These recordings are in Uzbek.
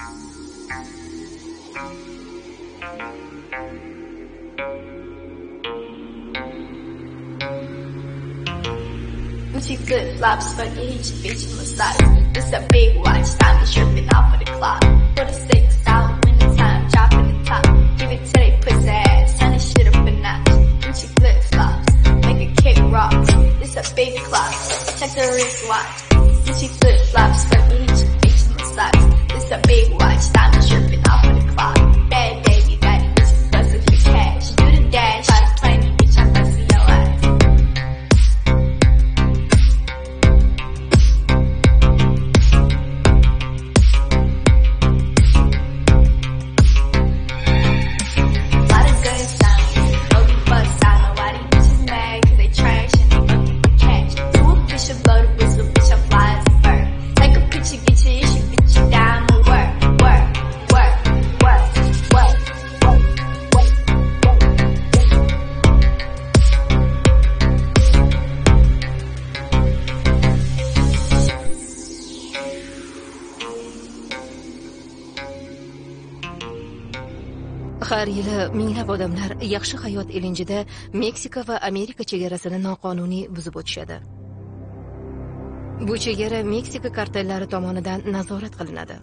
Gucci flip-flops, fucking hit your bitch massage. It's a big watch, time is tripping off of the clock. Put a 6 out when the time, dropping the top. Give it to they pussy ass, turn this shit up a notch. Gucci flip-flops, make a kick rocks. It's a big clock, check the wristwatch. Gucci flip-flops, fucking hit your bitch massage. It's a big watch, time is tripping off of the clock. Bad baby, daddy, bitch, bustin' for cash. Do the dash, try to play me, bitch, I bust for your ass. Har yili minglab odamlar yaxshi hayot ilinjida Meksika va Amerika chegarasini noqonuniy buzib o'tishadi. Bu chegara Meksika kartellari tomonidan nazorat qilinadi.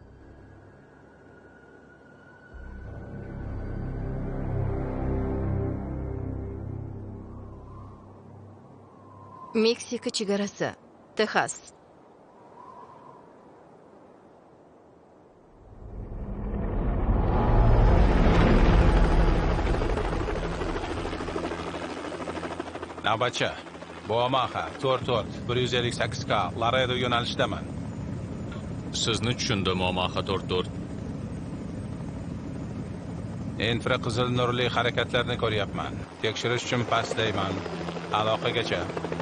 Meksika chegarasi, Texas. Navbatchi, bu Omaha 44-158K Laredo yo'nalishidaman. Sizni tushundim, Omaha 44. Infraqizil nurli harakatlarni ko'ryapman. Tekshirish uchun pastlayman. Aloqagacha.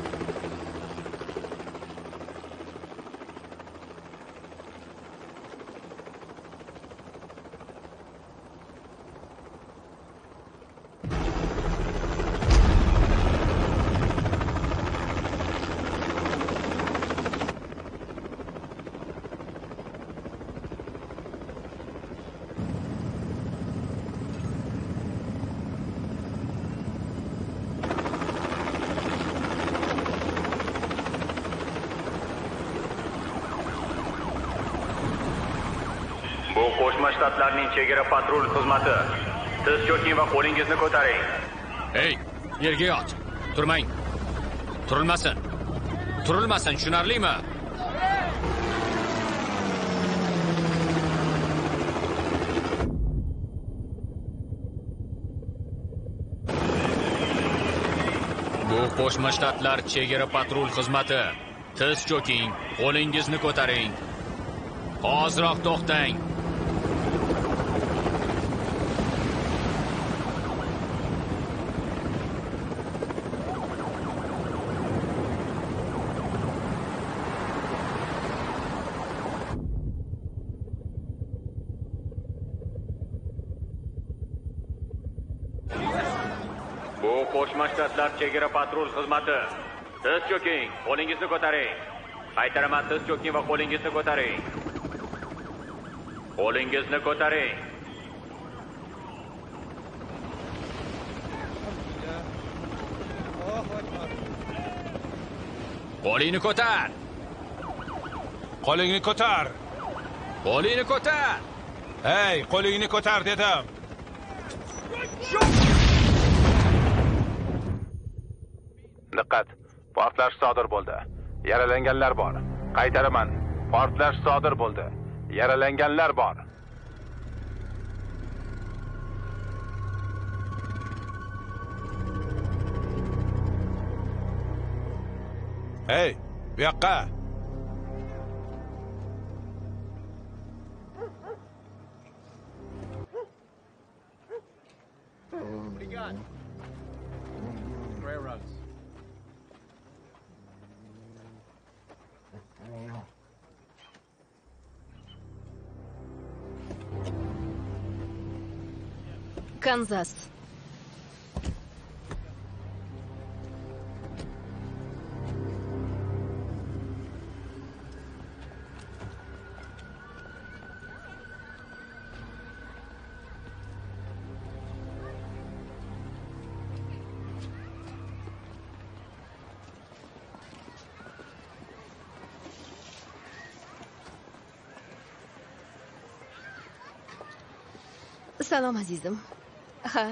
Qo'shma Shtatlarning chegara patrul xizmati. Tiz cho'king va qo'lingizni ko'taring. Hey, yerga yot. Turmang. Turilmasin. Turilmasin, tushunarlimi? Bu Qo'shma Shtatlar chegara patrul xizmati. Tiz cho'king, qo'lingizni ko'taring. Hoziroq to'xtang. Qo'shma Shtatlar chegara patrul xizmati. Tiz cho'king, qo'lingizni ko'taring. Qaytaraman, tiz cho'king va qo'lingizni ko'taring. Qo'lingizni ko'taring. Qo'lingni ko'tar. Qo'lingni ko'tar. Qo'lingni ko'tar. Hey, qo'lingni ko'tar dedim. Diqqat, portlash sodir bo'ldi. Yaralanganlar bor. Qaytaraman. Portlash sodir bo'ldi. Yaralanganlar bor. Hey, bu yoqqa. Kanzas. Salom azizim. Ha.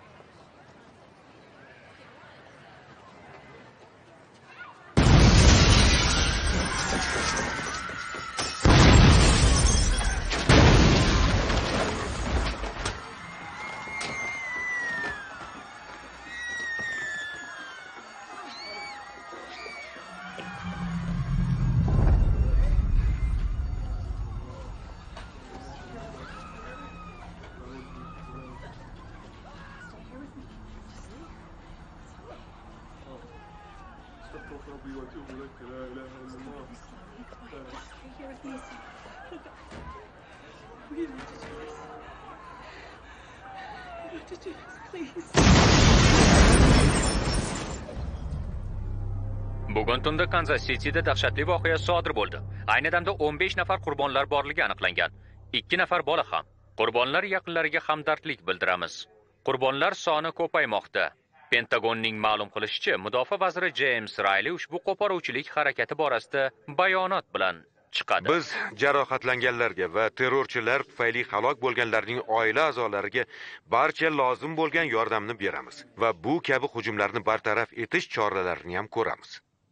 Bugun tunda Kansas City'da dahshatli voqea sodir bo'ldi. Ayni damda 15 nafar qurbonlar borligi aniqlangan. 2 nafar bola ham. Qurbonlar yaqinlariga hamdardlik bildiramiz. Qurbonlar soni ko'paymoqda. Pentagonning ma'lum qilishicha, Mudofaa vaziri James Riley ushbu qo'poruvchilik harakati borasida bayonot bilan chiqadi. Biz jarohatlanganlarga va terrorchilar tufayli halok bo'lganlarning oila a'zolariga barcha lozim bo'lgan yordamni beramiz va bu kabi hujumlarni bartaraf etish choralarini ham ko'ramiz.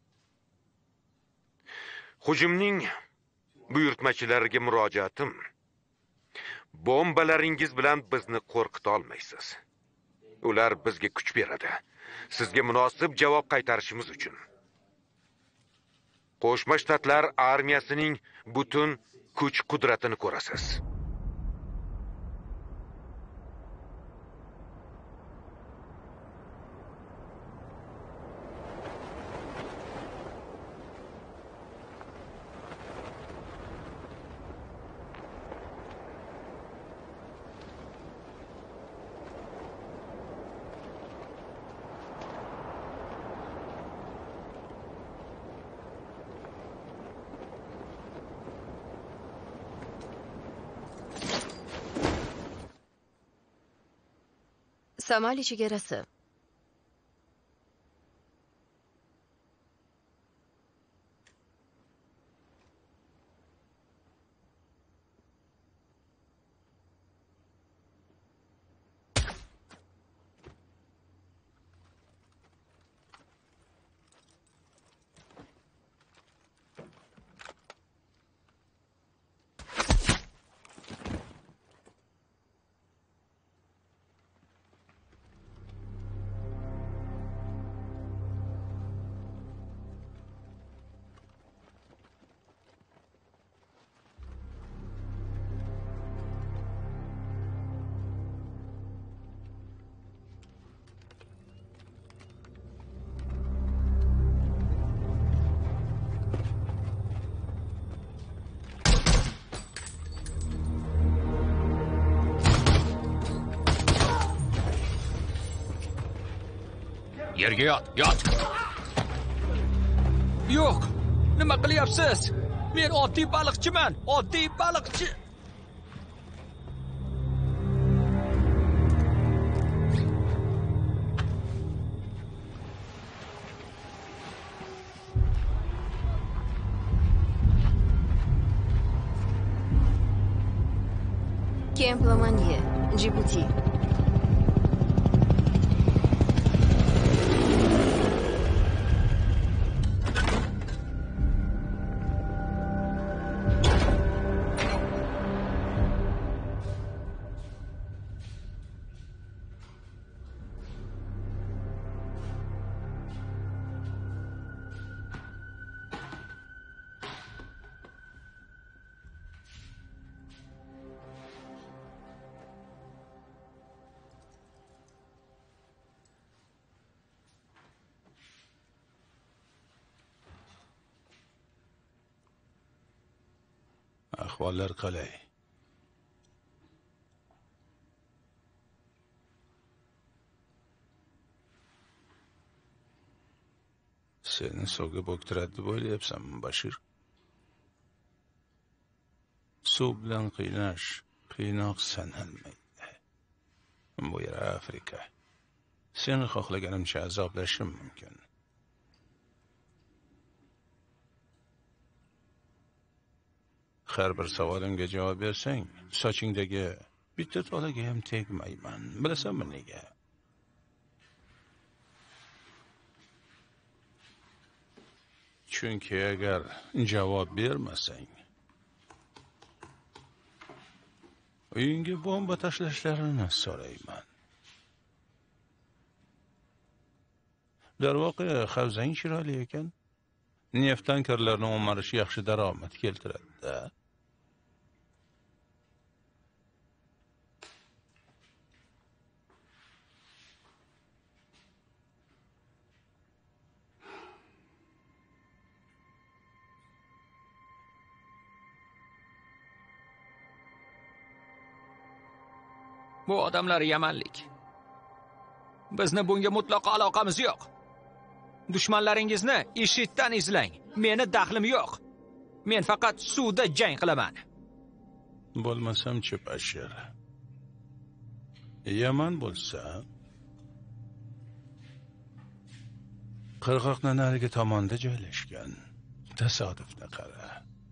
Hujumning buyurtmachilariga murojaatim: bombalaringiz bilan bizni qo'rqita olmaysiz. Ular bizga kuch beradi. Sizga munosib javob qaytarishimiz uchun. Qo'shma Shtatlar armiyasining butun kuch-qudratini ko'rasiz. Somali chegarasi. Yerga yot. Yo'q. Nima qilyapsiz? Men oddiy baliqchiman. Oddiy baliqchi. Camp Lomanie, Djibouti. Ahvollar qalay? Seni suvga bo'ktiradi deb o'ylayapsanmi, Bashir? Suv bilan qiynash qiynoq sanalmaydi. Bu yer Afrika. Seni xohlaganimcha azoblashim mumkin. Har bir savolimga javob bersang, sochingdagi Bitta tolaga ham tegmayman. Bilasanmi nega? Chunki agar javob bermasang, uyingga bomba tashlashlarini so'rayman. Darvoqe, havzang chiroyli ekan. Neft tankerlarini o'marish yaxshi daromad keltiradi-da. Bu odamlar yamanlik. Bizni bunga mutlaqo aloqamiz yo'q. Dushmanlaringizni IShIDdan izlang. Meni daxlim yo'q. Men faqat suvda jang qilaman. Bo'lmasam-chi, Bashir. Yaman bo'lsa, qirg'oqning narigi tomonda joylashgan. Tasodifni qara.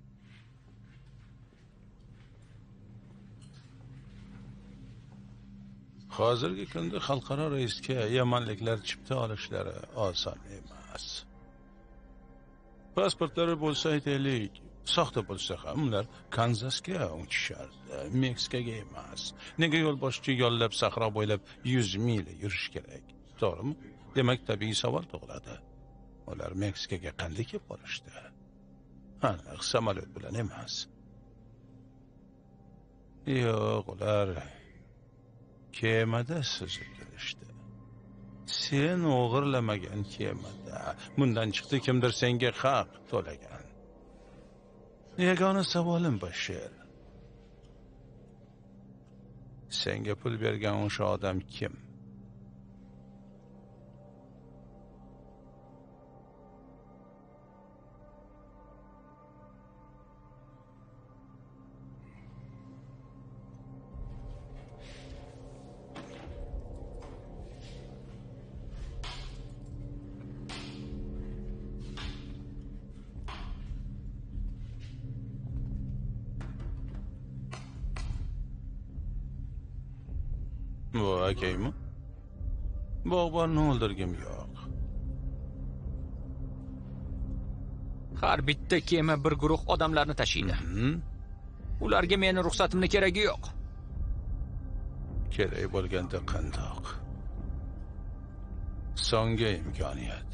Hozirgi kunda xalqaro reysga yamanliklar chipta olishlari oson emas. Pasportlari bo'lsa aytaylik, soxta bo'lsa ham ular Kanzasga uchishardi, Meksikaga emas. Nega yo'lboshchi yollab sahro bo'ylab 100 mil yurish kerak? To'g'rimi? Demak, tabiiy savol tug'iladi. Ular Meksikaga qanday kelib qolishdi? Aniq samolyot bilan emas. Yo'q, ular kemada suzib kelishdi. Sen o'g'irlamagan kemada. Bundan chiqdi kimdir senga haq to'lagan. Yagona savolim Bashir. Senga pul bergan o'sha odam kim? Bu akaymi? Bog'bonni o'ldirgim yo'q. Har bitta kema bir guruh odamlarni tashiydi. Ularga meni ruxsatimni keragi yo'q. Kerak bo'lganda qandoq? Songa imkoniyat.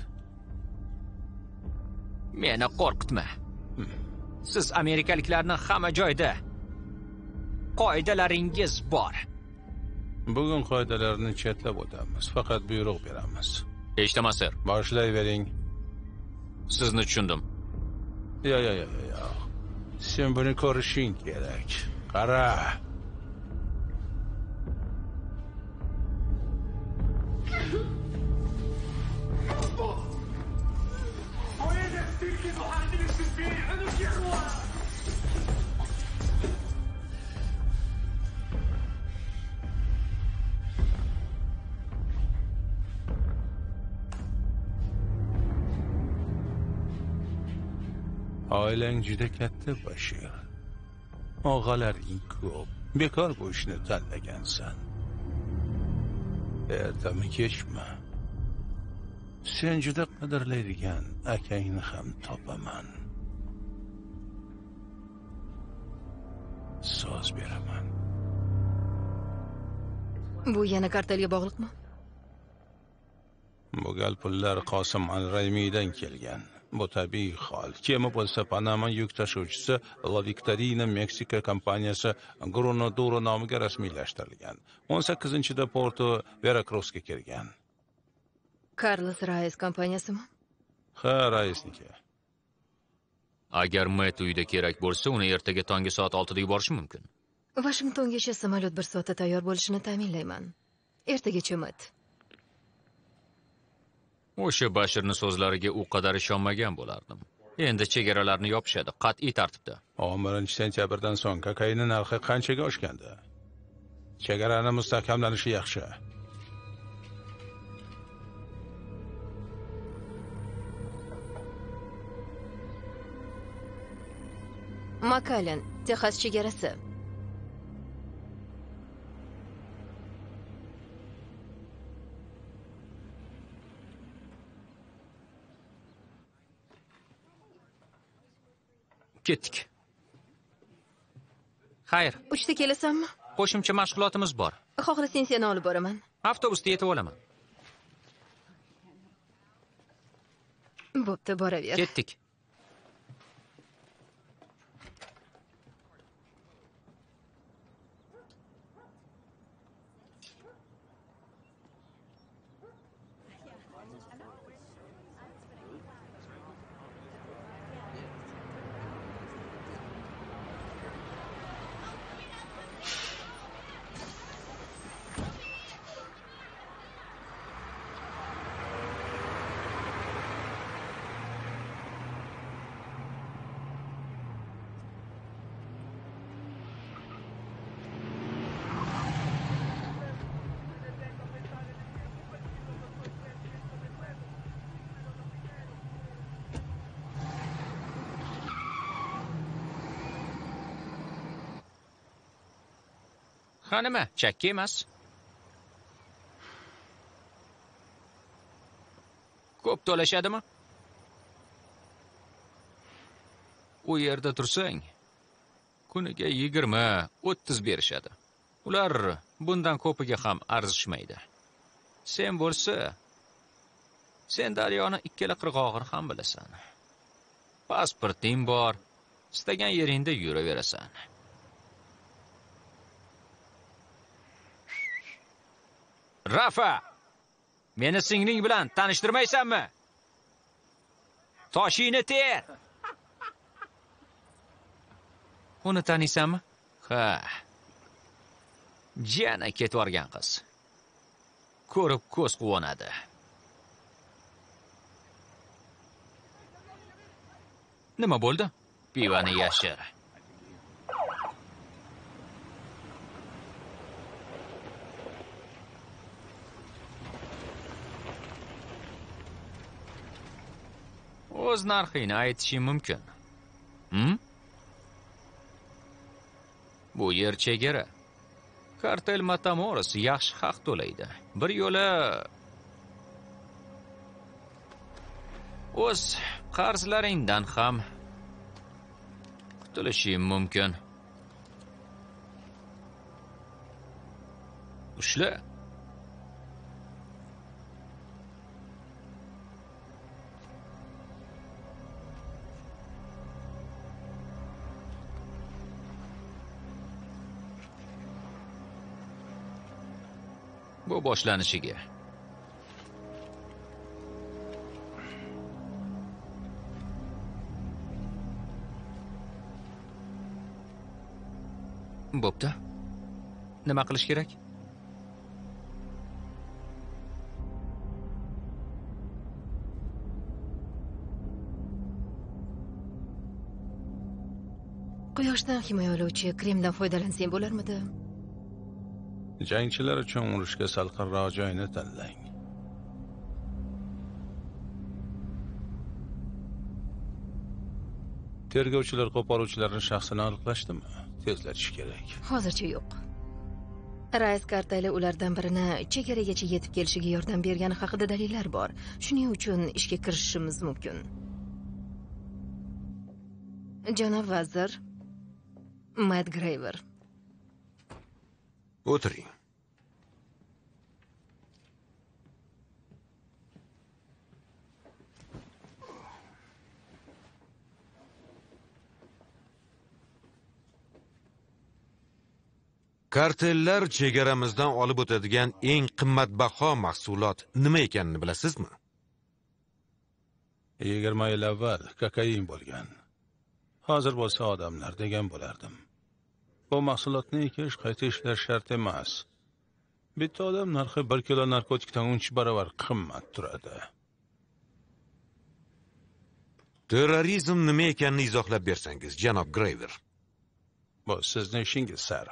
Meni qo'rqitma. Siz amerikaliklarning hamma joyda qoidalaringiz bor. Bugun qoidalarni chetlab o'tamiz. Faqat buyruq beramiz. Eshitaman, sir. Boshlayvering. Sizni tushundim. Yo. Sen buni ko'rishing kerak. Qara. Oilang juda katta, Bashir. Og'alaring ko'p. Bekor bu ishni tanlagansan. Ertami kechmi? Sen juda qadrlaydigan akangni ham topaman. So'z beraman. Bu yana kartelga bog'liqmi? Bu gal pullar Qosim al-Raymiydan kelgan. Bu tabiiy hol. Kema bo'lsa Panama yuk tashuvchisi La Victorina Meksika kompaniyasi Granaduro nomiga rasmiylashtirilgan. 18-da Porto Veracruzga kirgan. Carlos Reyes kompaniyasimi? Ha, raisniki. Agar Matt uyda kerak bo'lsa, uni ertaga tongi soat 6da yuborish mumkin. Washingtongacha samolyot 1 soatda tayyor bo'lishini ta'minlayman. Ertagacha Matt. O'sha Bashirning so'zlariga u qadar ishonmagan bo'lardim. Endi chegaralarni yopishadi, qat'iy tartibda. 11-sentyabrdan so'ng kokainning narxi qanchaga oshgandi? Chegarani mustahkamlanishi yaxshi. Makallen, Texas chegarasi. Ketdik. Xayr, 3 ta kelasanmi? qo'shimcha mashg'ulotimiz bor. Xohlasang seni olib boraman. Avtobusda yetib olaman. Bo'pti, boraver. Ketdik. Ha nima, chakka emas. Ko'p to'lashadimi? U yerda tursang, kuniga 20-30 berishadi. Ular bundan ko'piga ham arzishmaydi. Sen bo'lsa, sen daryoni ikkala qirg'og'ini ham bilasan. Pasporting bor, istagan yeringda yuraverasan. Rafa, meni singling bilan tanishtirmaysanmi? Toshingni ter. Uni taniysanmi? Ha. Jana ketib borgan qiz. Ko'rib ko'z quvonadi. Nima bo'ldi? Pivani yashir. O'z narxini aytishim mumkin. Bu yer chegara. Kartel Matamoros yaxshi haq to'laydi. Bir yo'la o'z qarzlaringdan ham qutulishim mumkin. Ushla. Bu boshlanishiga. Bo'pti. Nima qilish kerak? Quyoshdan himoyalovchi kremdan foydalansang bo'larmidi? Jangchilar uchun urushga salqinroq joyni tanlang. Tergovchilar qo'poruvchilarning shaxsini aniqlashdimi? Tezlatish kerak. Hozircha yo'q. Rais karteli ulardan birini chegaragacha yetib kelishiga yordam bergani haqida dalillar bor. Shuning uchun ishga kirishishimiz mumkin. Janob vazir Matt Graver. O'tiring. Kartellar chegaramizdan olib o'tadigan eng qimmatbaho mahsulot nima ekanini bilasizmi? 20 yil avval kokain bo'lgan. Hozir bo'lsa odamlar degan bo'lardim. Bu mahsulotni ekish, qayta ishlash shart emas. Bitta odam narxi 1 kilo narkotikdan 3 barobar qimmat turadi. Terrorizm nima ekanini izohlab bersangiz, janob Graver. Bu sizning ishingiz, sar.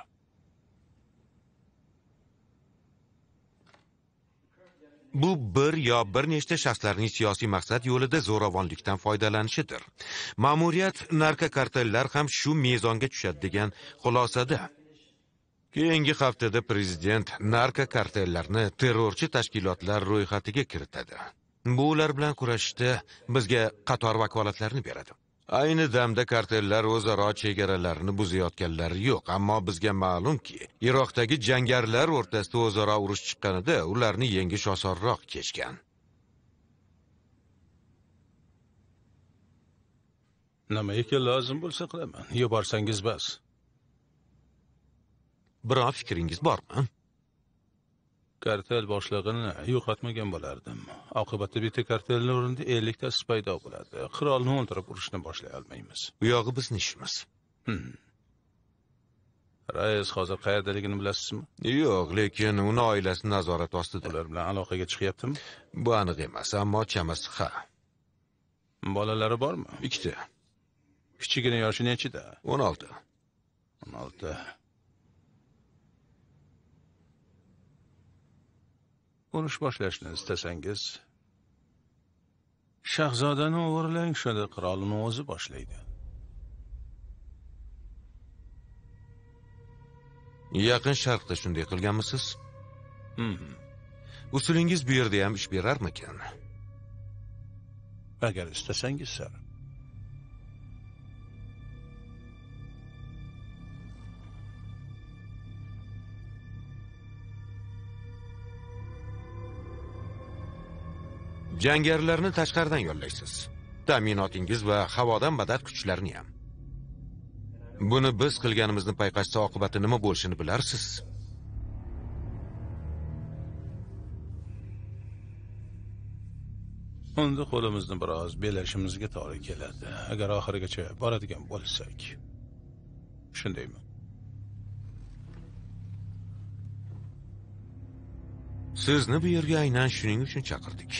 Bu bir nechta shaxslarning siyosiy maqsad yo'lida zo'ravonlikdan foydalanishidir. Ma'muriyat narkokartellar ham shu mezonga tushadi degan xulosada. Keyingi haftada prezident narkokartellarni terrorchi tashkilotlar ro'yxatiga kiritadi. Bu ular bilan kurashishda bizga qator vakolatlarni beradi. Ayni damda kartellar o'zaro chegaralarini buzayotganlari yo'q, ammo bizga ma'lumki, Iroqdagi jangarilar o'rtasida o'zaro urush chiqqanida ularni yengish osonroq kechgan. Nimaga lozim bo'lsa qilaman. Yuborsangiz bas. Biroq fikringiz bormi? Kartel boshlig'ini yo'qotmagan bo'lardim. Oqibatda bitta kartelning o'rnida 50 tasi paydo bo'ladi. Qirolni o'ldirib urushni boshlay olmaymiz. Bu yog'i bizning ishimiz. Rais hozir qayerdaligini bilasizmi? Yo'q, lekin uni oilasi nazorat ostida. Ular bilan aloqaga chiqyaptimi? Bu aniq emas, ammo chamasi ha. Bolalari bormi? 2 ta. Kichigina yoshi nechida? 16. 16. Urush boshlashni istasangiz, shahzodani o'g'irlang, shunda qirolni o'zi boshlaydi. Yaqin Sharqda shunday qilganmisiz? Usulingiz bu yerda ham ish berarmikan? Agar istasangiz, sir. Jangarilarni tashqaridan yollaysiz. Ta'minotingiz va havodan madad kuchlarni ham. Buni biz qilganimizni payqashsa oqibati nima bo'lishini bilarsiz. Unda qo'limizni biroz belashimizga to'g'ri keladi. Agar oxirigacha boradigan bo'lsak. Shundaymi? Sizni bu yerga aynan shuning uchun chaqirdik.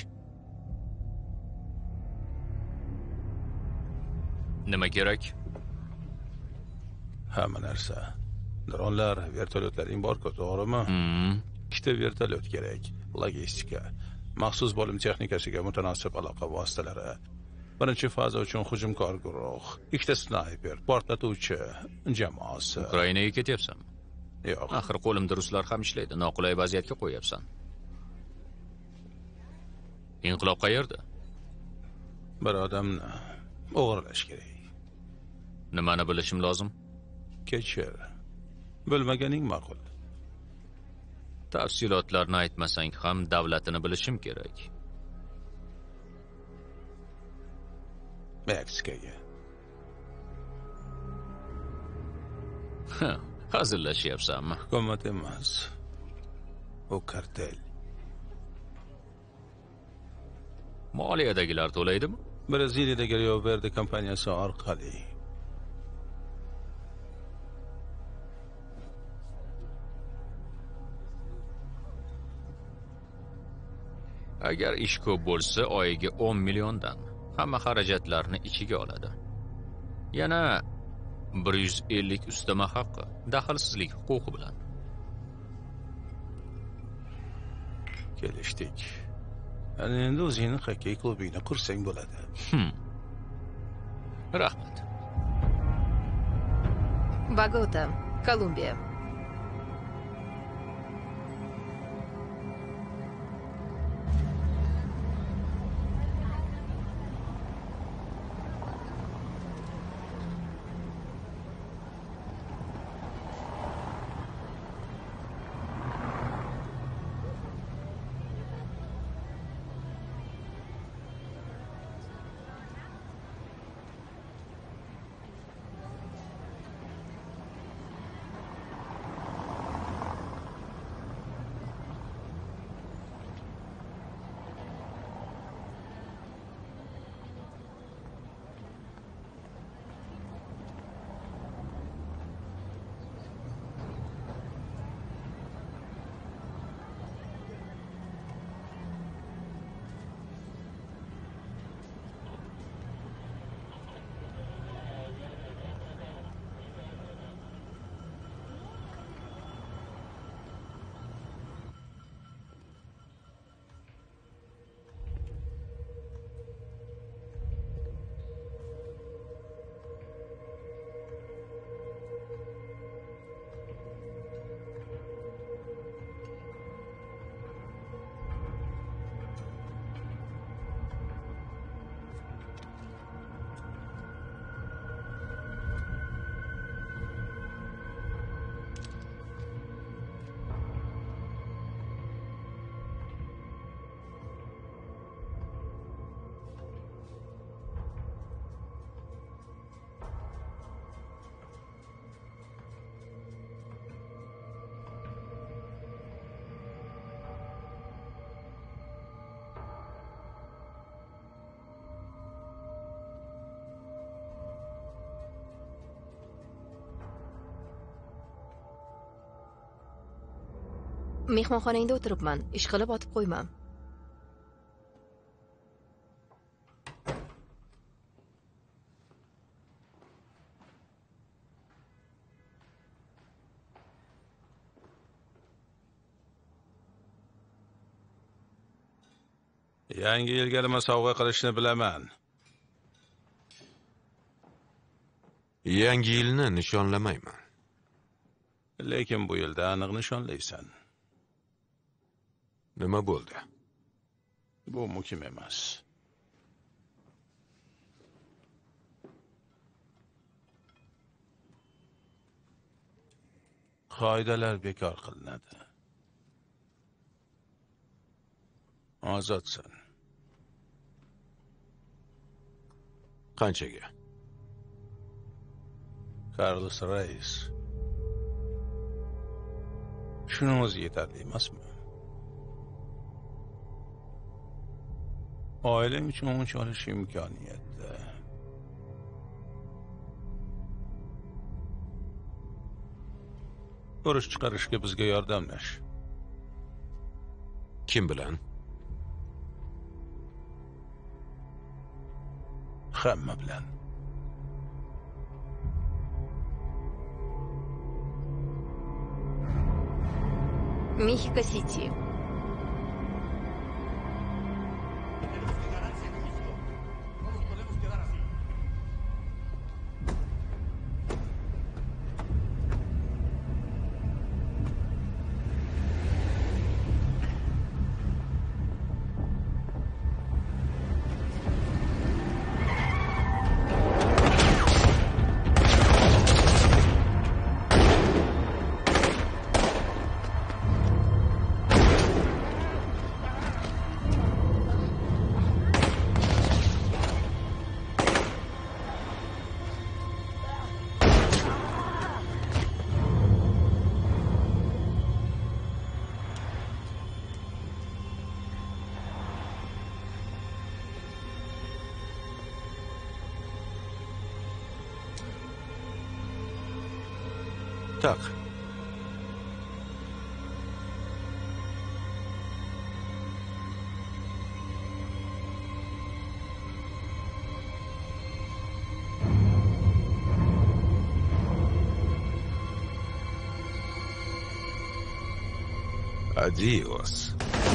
Nima kerak? Hamma narsa. Dronlar, vertolyotlaring bor-ku, to'g'rimi? Ikkita vertolyot kerak. Logistika, maxsus bo'lim texnikasiga mutanosib aloqa vositalari. Birinchi faza uchun hujumkor guruh, ikkita snayper, portlatuvchi jamoasi. Ukrainaga ketyapsanmi? Yo'q. Axir qo'limda ruslar ham ishlaydi. Noqulay vaziyatga qo'yapsan. Inqilob qayerda? Bir odamni o'g'irlash kerak. Nimani bilishim lozim? Kechir. Bilmaganing ma'qul. Tafsilotlarni aytmasang ham davlatini bilishim kerak. Meksikaga. Hazırlashyapsanmi? Hukumat emas. U kartel. Moliyadagilar to'laydimi? Braziliyadagi Rio Verde kompaniyasi orqali. Agar ish ko'p bo'lsa, oyiga 10 milliondan hamma xarajatlarni ichiga oladi. Yana 150 ustama haqqi, daxlsizlik huquqi bilan. Kelishdik. Ana endi o'zingni xokkey klubingni qursang bo'ladi. Rahmat. Bogota, Kolumbiya. Mehmonxonangda o'tiribman. Ishqilib otib qo'ymam. Yangi yilga nima sovg'a qilishni bilaman. Yangi yilni nishonlamayman. Lekin bu yilda aniq nishonlaysan. Nima bo'ldi? Bu muhim emas. Qoidalar bekor qilinadi. Ozodsan. Qanchaga? Carlos Reyes. Shuning o'zi yetarli emasmi? Oilang uchun o'ch olish imkoniyatda. Urush chiqarishga bizga yordamlash. Kim bilan? Hamma bilan. Mexiko-Siti. Tak. Adios.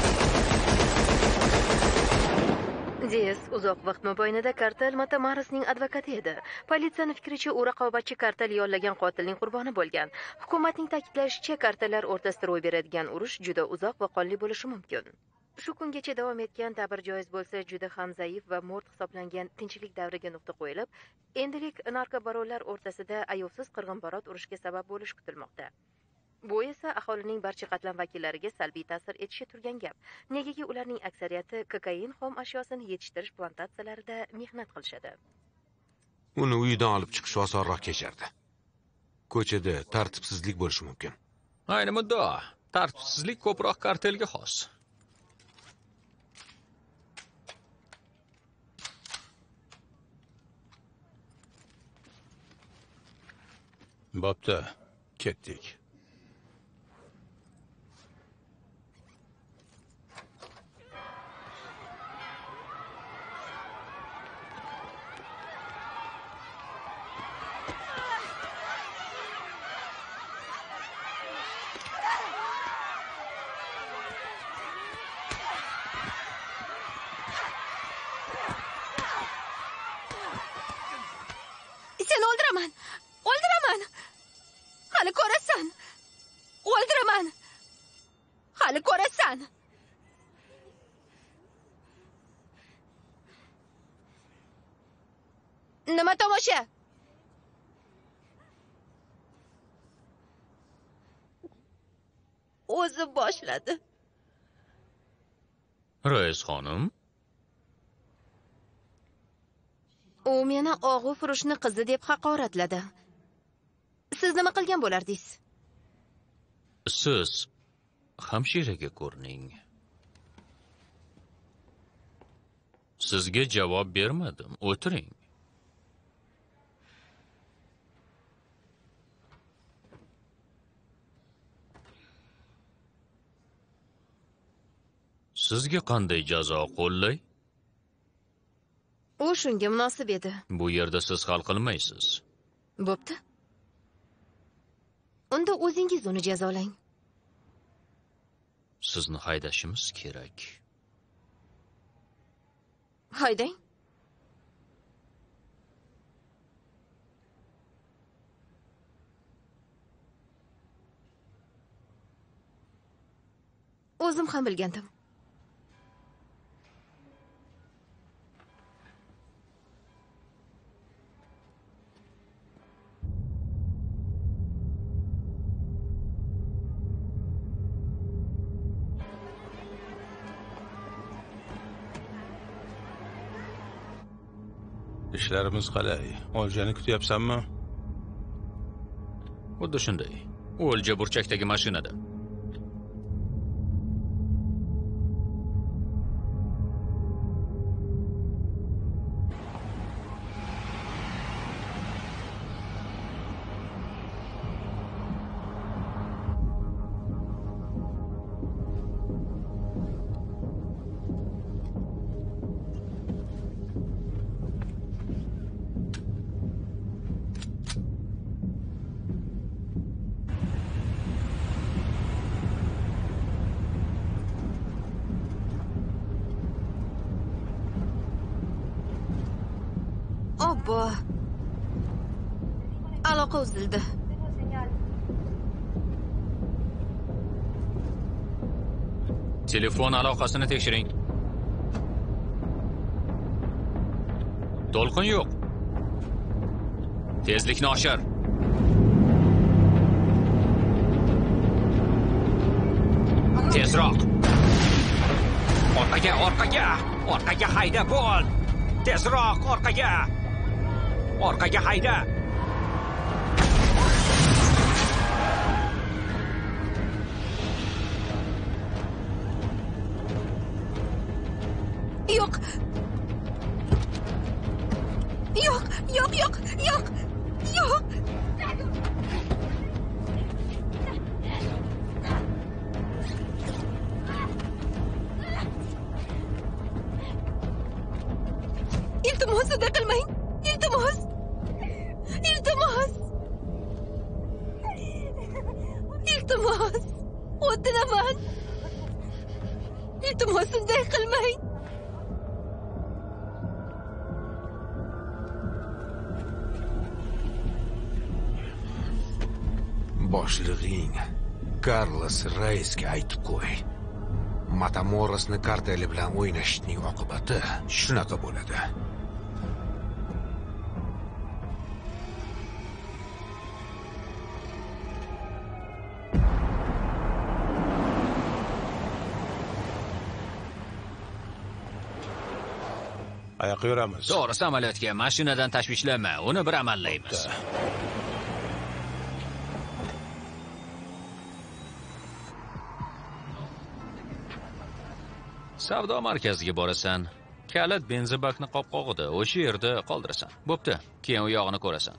Dias uzoq vaqt mobaynida kartel Matamarisning advokati edi. Politsiyaning fikricha, u raqobatchi kartel yollagan qotilning qurboni bo'lgan. Hukumatning ta'kidlashicha, kartellar o'rtasida ro'y beradigan urush juda uzoq va qonli bo'lishi mumkin. Shu kungacha davom etgan ta'bir joiz bo'lsa, juda ham zaif va mo'rt hisoblangan tinchlik davriga nuqta qo'yilib, endilik narkobaronlar o'rtasida ayovsiz qirg'inbarot urushga sabab bo'lishi kutilmoqda. Bu esa aholining barcha qatlam vakillariga salbiy ta'sir etishi turgan gap. Negaki ularning aksariyati kokain xom ashyosini yetishtirish plantatsiyalarida mehnat qilishadi. Uni uydan olib chiqish osonroq kechardi. Ko'chada tartibsizlik bo'lishi mumkin. Ayni muddao. Tartibsizlik ko'proq kartelga xos. Bo'pti, ketdik. Seni o'ldiraman. O'ldiraman. Hali ko'rasan. O'ldiraman. Hali ko'rasan. Nima tomosha? O'zi boshladi. Rais xonim, U meni og'u furushni qizi deb haqoratladi. Siz nima qilgan bo'lardingiz? siz hamshiraga ko'rining. Sizga javob bermadim. O'tiring. Sizga qanday jazo qo'llay? U shunga munosib edi. Bu yerda siz hal qilmaysiz. Bo'pti. Unda o'zingiz uni jazolang. Sizni haydashimiz kerak. Haydang. O'zim ham bilgandim. ishlarimiz qalay? Oljani kutyapsanmi? Xuddi shunday. O'lja burchakdagi mashinada. Obbo. Aloqa uzildi. Telefon aloqasini tekshiring. To'lqin yo'q. Tezlikni oshir. Tezroq. Orqaga hayda bo'l. Tezroq orqaga. Orqaga hayda. Yo'q. Iltimos, uday qilmang. Iltimos. O'tinaman. Iltimos, unday qilmang. Boshlig'ing Carlos Reysga aytib qo'y. Matamorosni karteli bilan o'ynashning oqibati shunaqa bo'ladi. Qayoqqa yuramiz? To'g'ri, samolyotga, mashinadan tashvishlanma, uni bir amallaymiz. Savdo markaziga borasan. Kalit benzinbakni qopqog'ida, o'sha yerda qoldirasan. Bo'pti, keyin u yog'ini ko'rasan.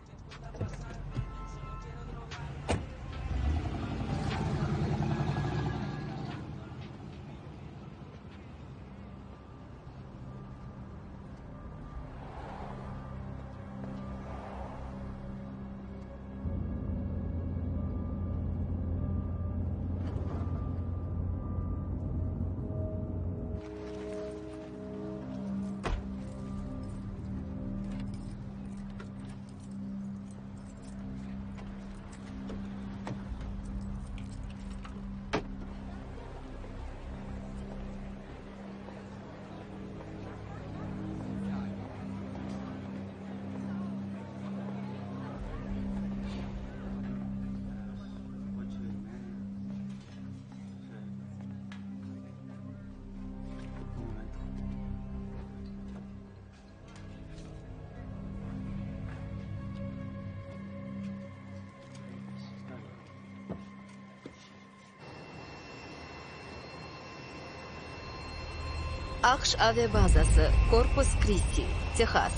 AQSh aviabazasi, Corpus Christi, Texas.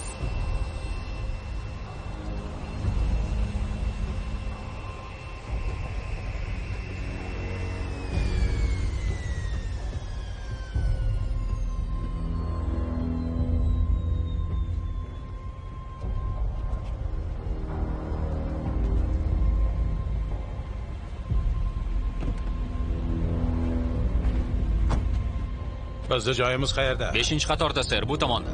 Bizning joyimiz qayerda? 5-qatorda, ser, bu tomonda.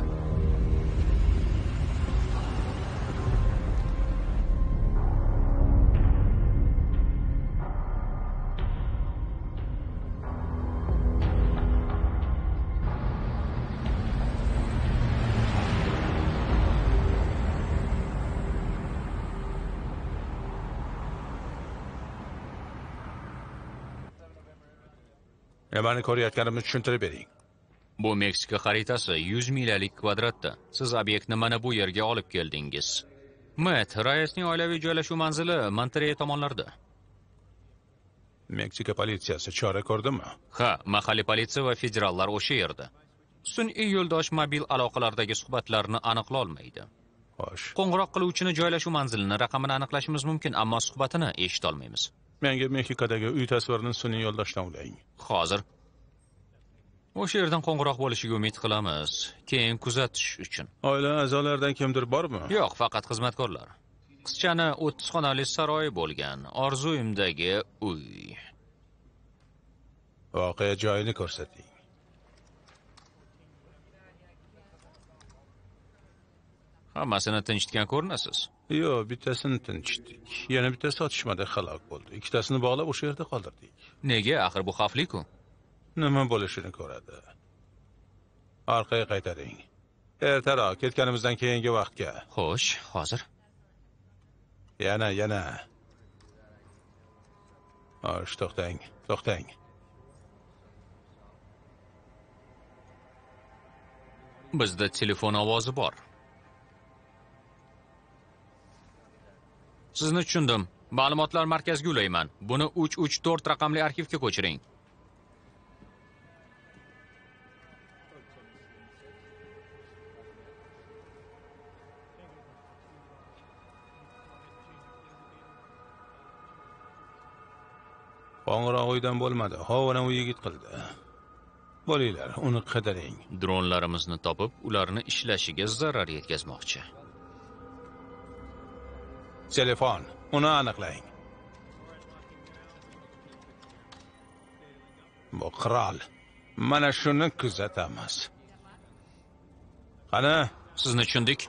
Nimani ko'rayotganimni tushuntirib bering. Bu Meksika xaritasi 100 milalik kvadratda. Siz obyektni mana bu yerga olib keldingiz. Matt, raisning oilaviy joylashuv manzili Monterey tomonlarda. Meksika politsiyasi chora ko'rdimi? Ha, mahalliy politsiya va federallar o'sha yerda. Sun'iy yo'ldosh mobil aloqalardagi suhbatlarni aniqla olmaydi. Xo'sh. Qo'ng'iroq qiluvchini joylashuv manzilini, raqamini aniqlashimiz mumkin, ammo suhbatini eshita olmaymiz. Menga Mexikadagi uy tasvirini sun'iy yo'ldoshdan ulang. Hozir. O'sha yerdan qo'ng'iroq bo'lishiga umid qilamiz. Keyin kuzatish uchun. Oila a'zolaridan kimdir bormi? Yo'q, faqat xizmatkorlar. Qizchani 30 xonali saroy bo'lgan, orzuyimdagi uy. Voqea joyini ko'rsating. Hammasini tinchitgan ko'rinasiz. Yo'q, bittasini tinchitdik. Yana bittasi otishmada halok bo'ldi. Ikkitasini bog'lab o'sha yerda qoldirdik. Nega? Axir bu xavfli-ku. Nima bo'lishini ko'radi. Orqaga qaytaring. Ertaroq ketganimizdan keyingi vaqtga. Xo'sh, hozir. Yana. Xo'sh, to'xtang. Bizda telefon ovozi bor. Sizni tushundim. Ma'lumotlar markaziga ulayman. Buni 334 raqamli arxivga ko'chiring. Qo'ng'iroq uydan bo'lmadi. Hovani u yigit qildi. Bo'linglar, uni qidiring. Dronlarimizni topib, ularni ishlashiga zarar yetkazmoqchi. Telefon, uni aniqlang. Bu qirol. Mana shuni kuzatamiz. Qani, Sizni tushundik.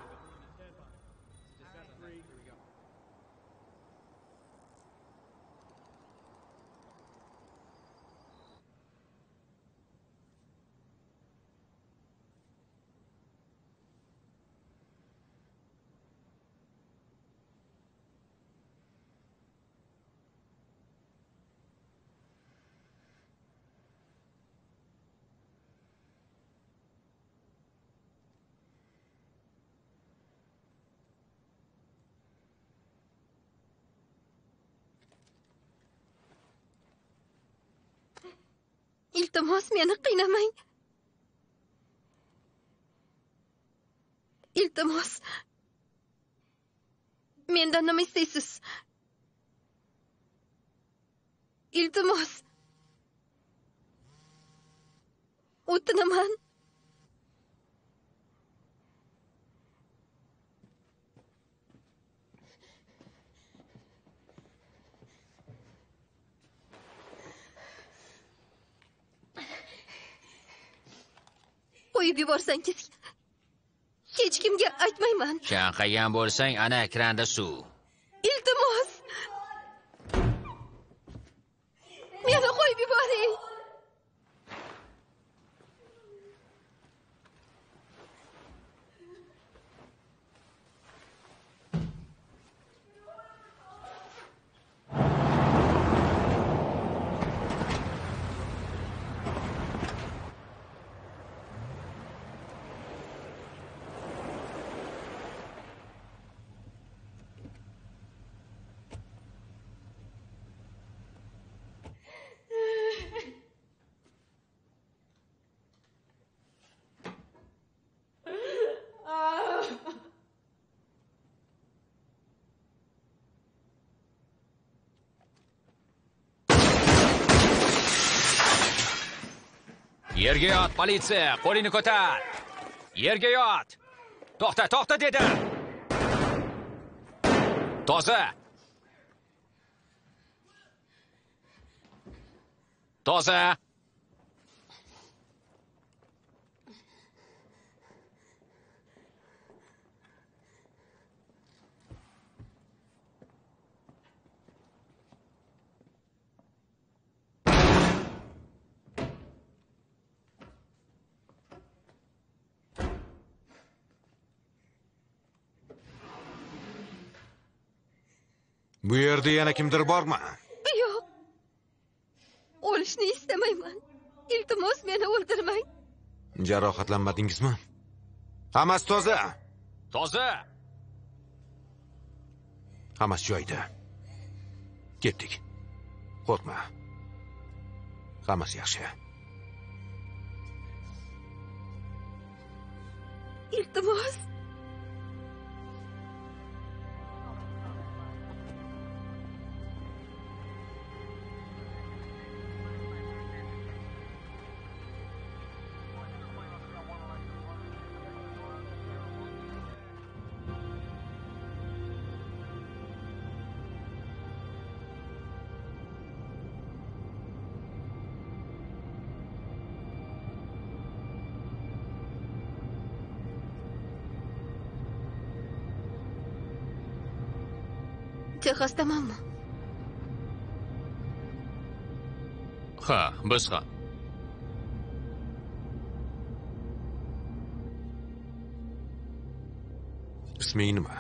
Iltimos, meni qiynamang. Iltimos. Mendan nima istaysiz? Iltimos. O'tinaman. Qo'yib yuborsangiz, hech kimga aytmayman. Chanqagan bo'lsang, ana kranda suv. Iltimos. Meni qo'yib yuboring. Yerga yot, politsiya! Qo'lingni ko'tar! Yerga yot! To'xta dedi! Toza! Toza! Bu yerda yana kimdir bormi? Yo'q. O'lishni istamayman. Iltimos meni o'ldirmang. Jarohatlanmadingizmi? Hammasi toza. Toza. Hammasi joyida. Ketdik. Qo'rqma. Hammasi yaxshi. Iltimos. Texasdamanmi? Ha, biz ham. Isming nima?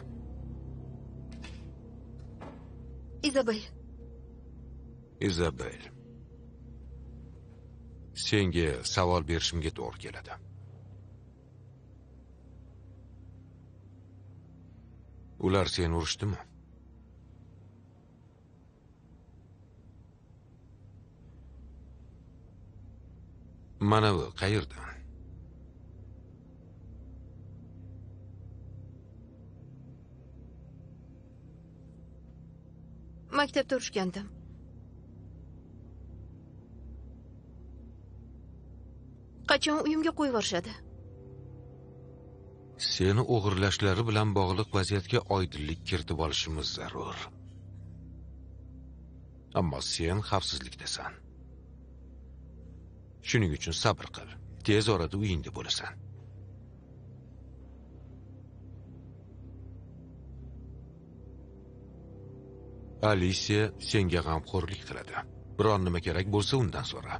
Izabel. Izabel. Senga savol berishimga to'g'ri keladi. Ular seni urishdimi? Mana bu qayerdan? Maktabda urishgandim. Qachon uyimga qo'yib yuborishadi? Seni o'g'irlashlari bilan bog'liq vaziyatga oydinlik kiritib olishimiz zarur. Ammo sen xavfsizlikdasan. Shuning uchun sabr qil. Tez orada uyingda bo'lasan. Alicia senga g'amxo'rlik qiladi. Biron nima kerak bo'lsa undan so'ra.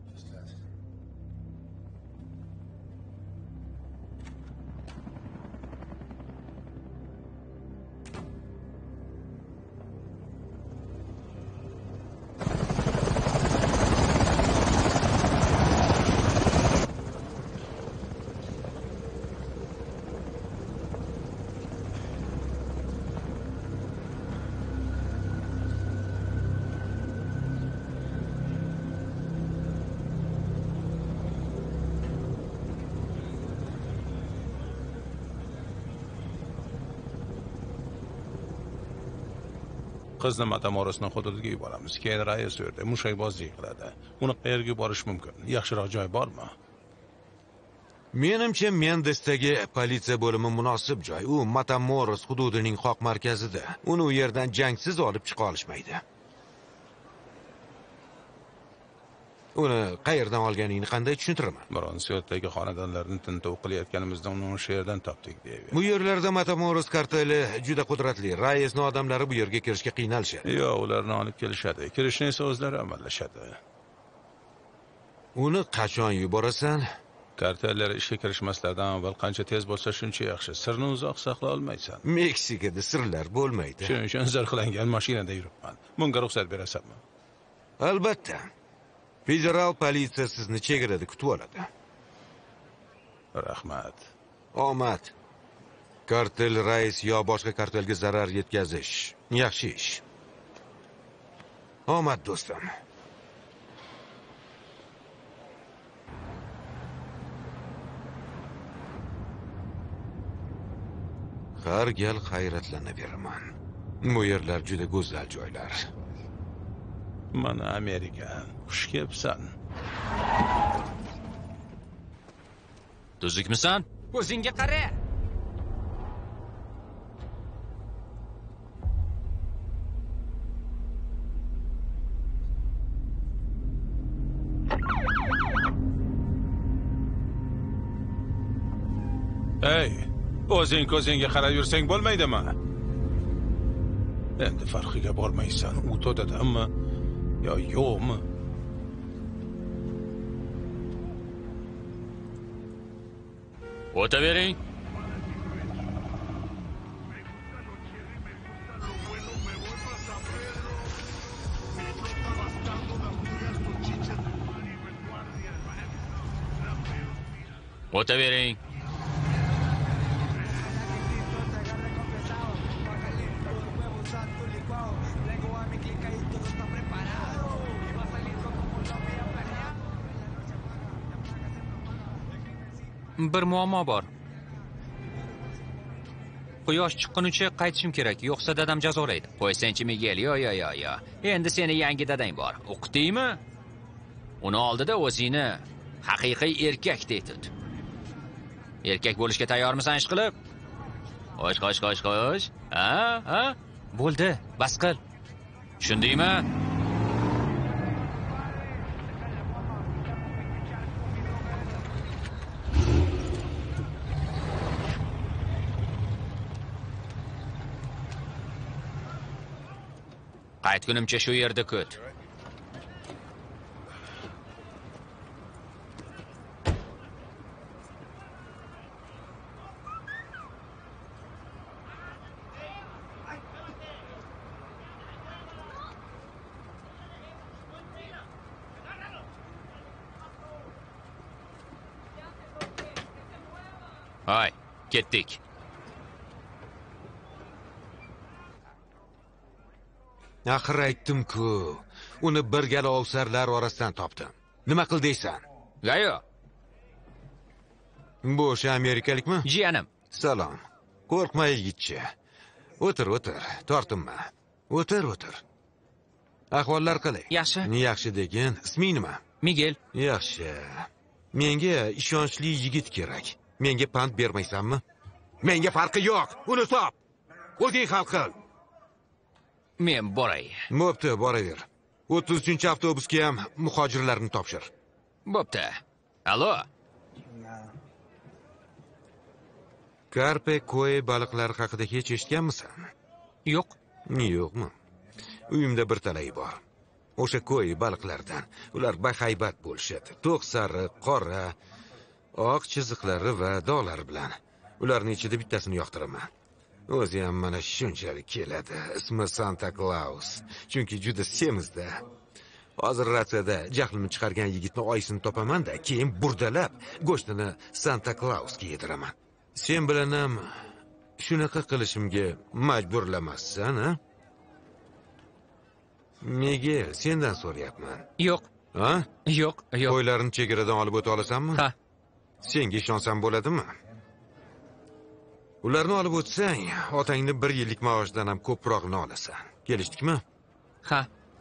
Qizni Matamorosning hududiga yuboramiz. Keyin rais u yerda mushakbozlik qiladi. Uni qayerga yuborish mumkin? Yaxshiroq joy bormi? Menimcha Mendesdagi politsiya bo'limi munosib joy. U Matamoros hududining qoq markazida. Uni u yerdan jangsiz olib chiqa olishmaydi. Uni qayerdan olganingni qanday tushuntiraman? Bronsiyotdagi xonadonlarni tintuv qilayotganimizda uni o'sha yerdan topdik deydi. Bu yerlarda Matamoros karteli juda qudratli. Raisning odamlari bu yerga kirishga qiynalishadi. Yo'q, ularni olib kelishadi. Kirishni esa o'zlari amallashadi. Uni qachon yuborasan? Kartellar ishga kirishmaslardan avval qancha tez bo'lsa shuncha yaxshi. Sirni uzoq saqlay olmaysan. Meksikada sirlar bo'lmaydi. Shuning uchun zirhlangan mashinada yuribman. Bunga ruxsat berasanmi? Albatta. Federal politsiya sizni chegarada kutib oladi. Rahmat. Omad. Kartel rais yo boshqa kartelga zarar yetkazish yaxshi ish. Omad do'stim. Har gal hayratlanaverman. Bu yerlar juda go'zal joylar. Mana Amerika. Xush kelibsan. Tuzukmisan? O'zingga qara. Ey, o'zing ko'zingga qarab yursang bo'lmaydimi? Endi farqiga bormaysan. U to'dadanmi yo yo'qmi? O'tavering. O'tavering. Bir muammo bor. Quyosh chiqqunicha qaytishim kerak, yo'qsa dadam jazolaydi. Qo'ysangchi Miguel, yo. Endi seni yangi dadang bor. O'qitaymi? Uni oldida o'zingni haqiqiy erkakdek tut. Erkak bo'lishga tayyormisan, ishqilib? Qo'sh. Ha? Bo'ldi, bas qil. Tushundingmi? Qaytgunimcha shu yerda kut. Hay, ketdik. Axir aytdim-ku, uni bir gala ovsarlar orasidan topdim. Nima qil deysan? Gayo. Bu o'sha amerikalikmi? Jiyanim. Salom. Qo'rqma yigitcha. O'tir, tortinma. O'tir. Ahvollar qalay? Yaxshi. Yaxshi degin, isming nima? Miguel. Yaxshi. Menga ishonchli yigit kerak. Menga pand bermaysanmi? Menga farqi yo'q. Uni top. O'zing hal qil. Men boray. Bo'pti, boraver. 33-avtobusga ham muhojirlarni topshir. Bo'pti. Allo. Karpe koi baliqlar haqida hech eshitganmisan? Yo'q. Yo'qmi? Uyimda bir talay bor. O'sha koi baliqlardan. Ular bahaybat bo'lishadi. To'q sariq, qora, oq chiziqlari va dog'lari bilan. Ularning ichida bittasini yoqtiraman. O'zi ham mana shunchalik keladi. Ismi Santa Claus. Chunki juda semizda. Hozir ratsiyada jahlimni chiqargan yigitni oysini topaman-da, keyin burdalab go'shtini Santa Clausga yediraman. Sen bilan ham shunaqa qilishimga majburlamassan, ha? Miguel, sendan so'rayapman. Yo'q. Ha? Yo'q. Qo'ylarni chegaradan olib o'ta olasanmi? Ha. Senga ishonsam bo'ladimi? Ularni olib o'tsang, otangni 1 yillik maoshidan ham ko'proqni olasan. Kelishdikmi? Ha.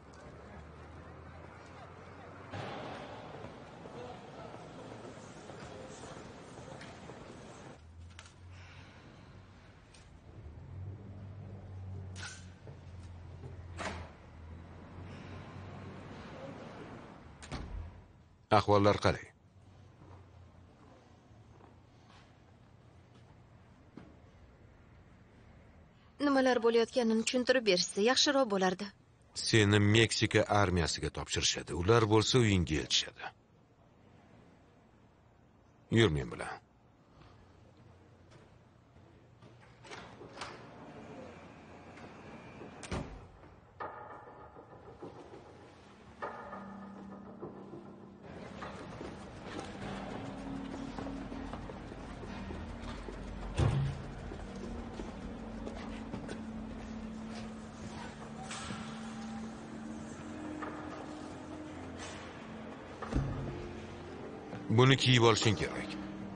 Ahvollar qalay? Nimalar bo'layotganini tushuntirib berishsa yaxshiroq bo'lardi. Seni Meksika armiyasiga topshirishadi. Ular bo'lsa uyingga eltishadi. Yur men bilan. Buni kiyib olishing kerak.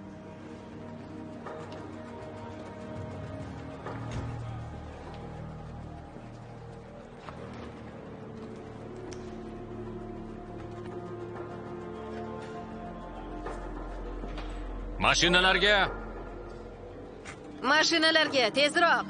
Mashinalarga tezroq.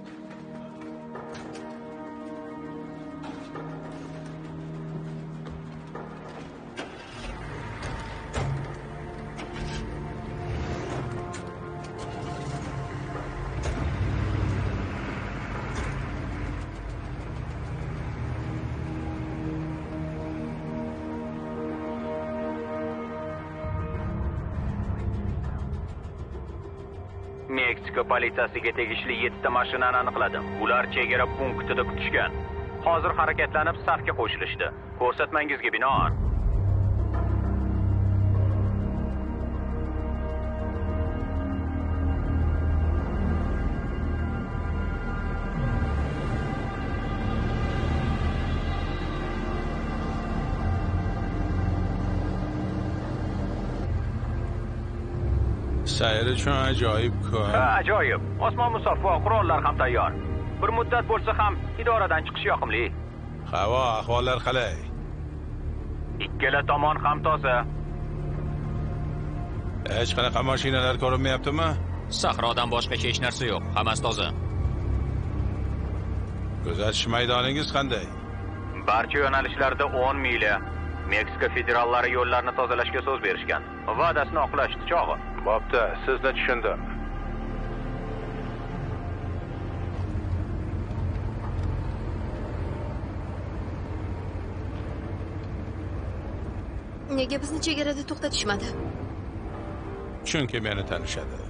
Meksika politsiyasiga tegishli 7 ta mashinani aniqladim. Ular chegara punktida kutishgan. Hozir harakatlanib safga qo'shilishdi. Ko'rsatmangizga binoan. sayr uchun ajoyib kun. Ha, ajoyib. Osmon musaffo, qurollar ham tayyor. Bir muddat bo'lsa ham idoradan chiqish yoqimli. Havo ahvollar qalay? Ikkala tomon ham toza. Hech qanaqa mashinalar ko'rinmayaptimi? Sahrodan boshqa hech narsa yo'q. Hammasi toza. Kuzatish maydoningiz qanday? Barcha yo'nalishlarda 10 mila. Meksika federallari yo'llarni tozalashga so'z berishgan. Va'dasini oqlashdi chog'i. Bo'pti, sizni tushundim. Nega bizni chegarada to'xtatishmadi? Chunki meni tanishadi.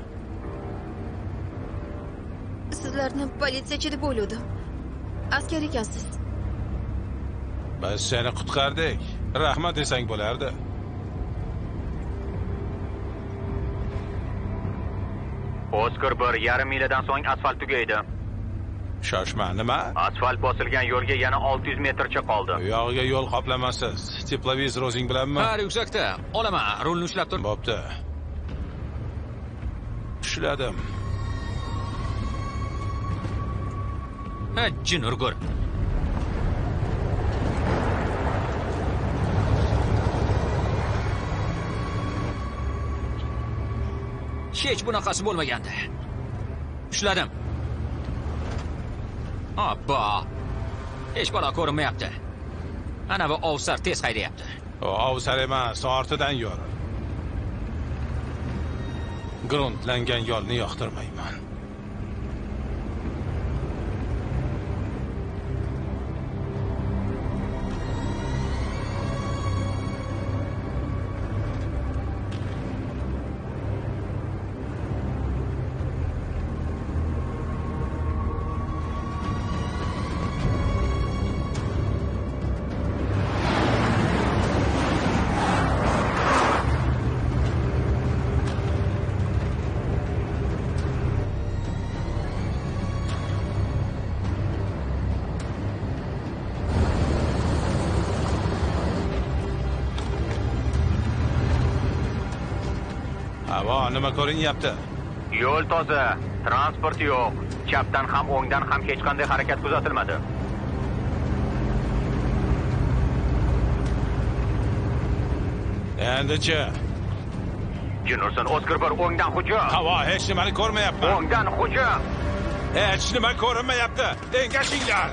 Sizlarni politsiyachi deb o'yladim. Askar ekansiz. Biz seni qutqardik. Rahmat desang bo'lardi. Oskar 1,5 miladan so'ng asfalt tugaydi. Shoshma, nima? Asfalt bosilgan yo'lga yana 600 metrcha qoldi. Bu yog'iga yo'l qoplamasiz. Teplovizor o'zing bilanmi? Ha, ryuksakda. Olaman, rulni ushlab tur. Bo'pti. Ushladim. Ha, jin urgur. Hech bunaqasi bo'lmagandi. Ushladim. Abba. Hech balo ko'rinmayapti. Ana bu ovsar tez haydayapti. O ovsar emas, ortidan yur. Gruntlangan yo'lni yoqtirmayman. Havo nima ko'rinyapti? Yo'l toza, transport yo'q. Chapdan ham o'ngdan ham hech qanday harakat kuzatilmadi. Endi-chi? Jinurson, Oskar 1 o'ngdan hujum. Havo hech nimani ko'rmayapman. O'ngdan hujum. Hech nima ko'rinmayapti. Engashinglar.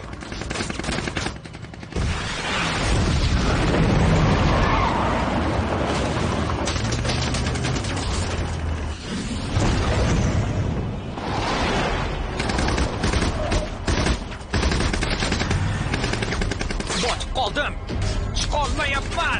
Qoldim. Chiqolmayapman.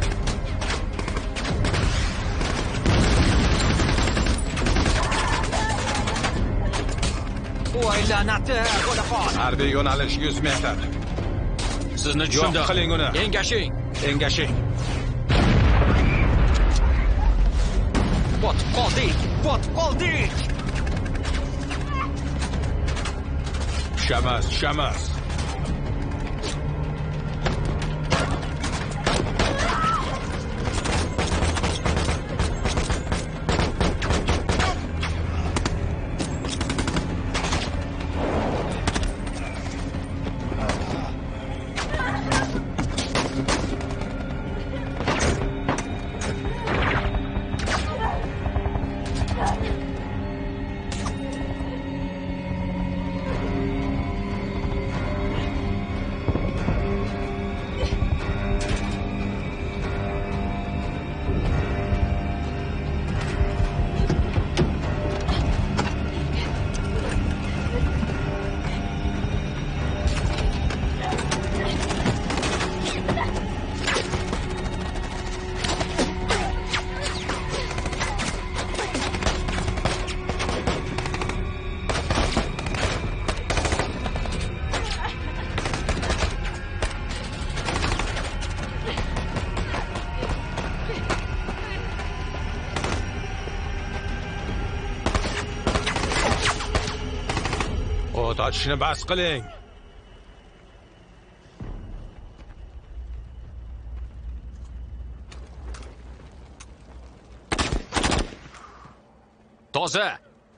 Voy la'nati, bo'laqol. Harbiy yo'nalish 100 metr. Sizni tushundim. Yo'q, qiling uni. Engashing. Engashing. Botib qoldik. Botib qoldik. Tushamiz, tushamiz. O't ochishni bas qiling. Toza!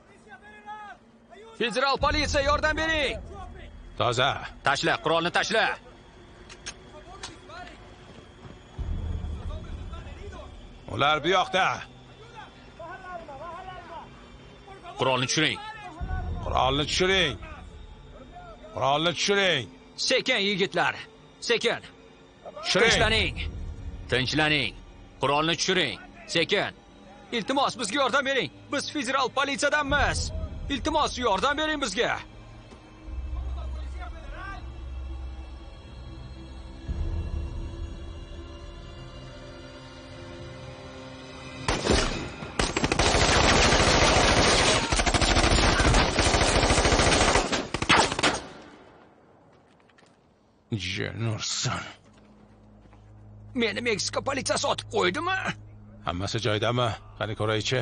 Federal politsiya, yordam bering! Toza. Tashla, qurolni tashla! Ular bu yoqda. Qurolni tushiring. Qurolni tushiring. Qurolni tushiring. Sekin yigitlar, sekin. Tushiring. Tinchlaning. Tinchlaning. Qurolni tushiring. Sekin. Iltimos, bizga yordam bering. Biz federal politsiyadanmiz. Iltimos, yordam bering bizga. Jenurson. Meni Meksika politsiyasi otib qo'ydimi? Hammasi joyidami? Qani ko'raychi.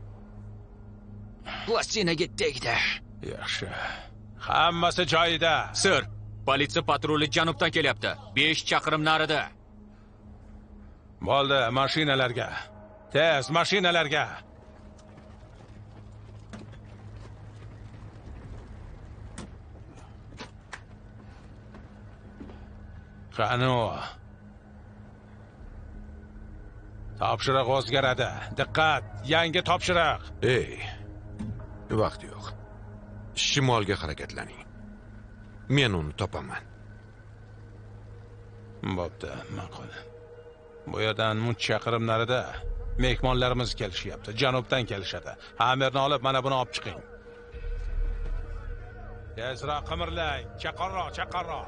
Plastinaga tegdi. Yaxshi. Hammasi joyida. Sir, politsiya patruli janubdan kelyapti. 5 chaqirim narida. Bo'ldi, mashinalarga. Tez, mashinalarga. Qani u? Topshiriq o'zgaradi. Diqqat, yangi topshiriq. Ey, vaqt yo'q. Shimolga harakatlaning. Men uni topaman. Bo'pti, ma'qul. Bu yerdan muncha chaqirim narida mehmonlarimiz kelishyapti. Janubdan kelishadi. Hamerni olib, mana buni olib chiqing. Tezroq qimirlang. Chaqarroq, chaqarroq.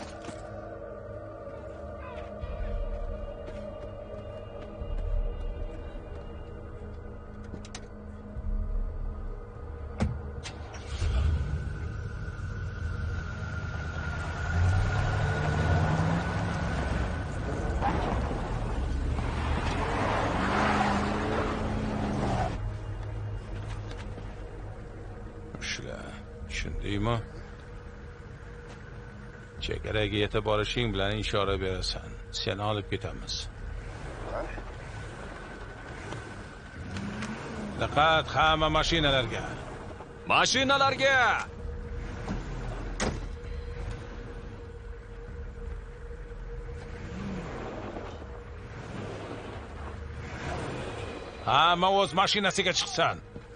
Tushundingmi? Chegaraga yetib borishing bilan ishora berasan. Seni olib ketamiz. Diqqat, hamma mashinalarga. Mashinalarga! Hamma o'z mashinasiga chiqsin.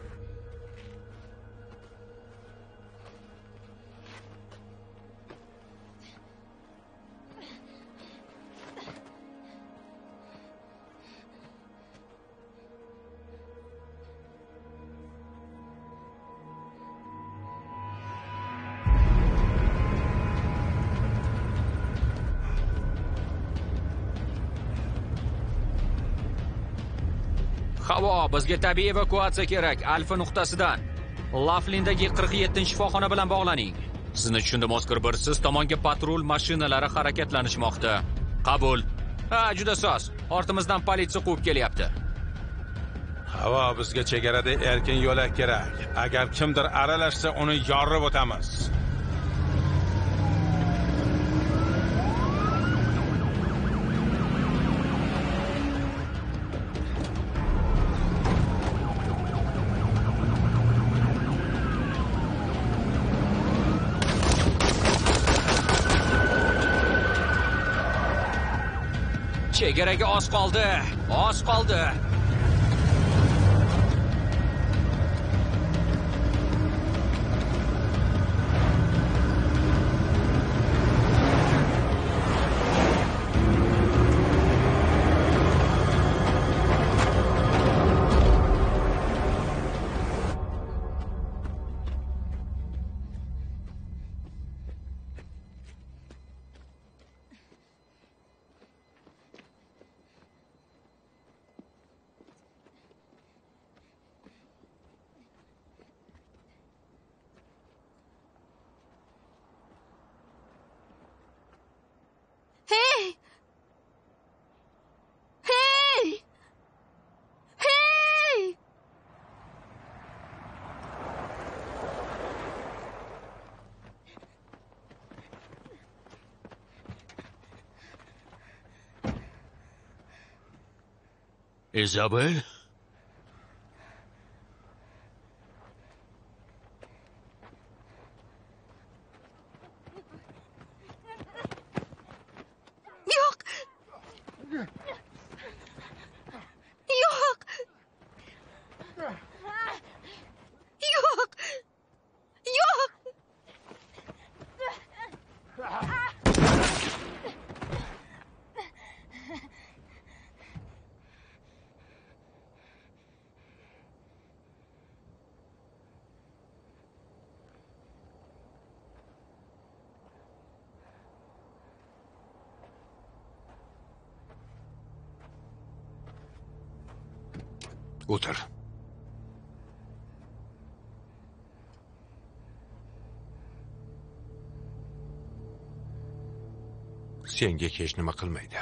Havo, bizga tabiiy evakuatsiya kerak. Alfa nuqtasidan. Laflindagi 47-shifoxona bilan bog'laning. Sizni tushundim, Oskar 1. Siz tomonga patrul mashinalari harakatlanishmoqda. Qabul. Ha, juda soz. Ortimizdan politsiya quvib kelyapti. Havo, bizga chegarada erkin yo'lak kerak. Agar kimdir aralashsa, uni yorib o'tamiz. Chegaraga oz qoldi. Oz qoldi. Isabel? Yo'q. Yo'q. Yo'q. O'tir. Senga hech nima qilmaydi.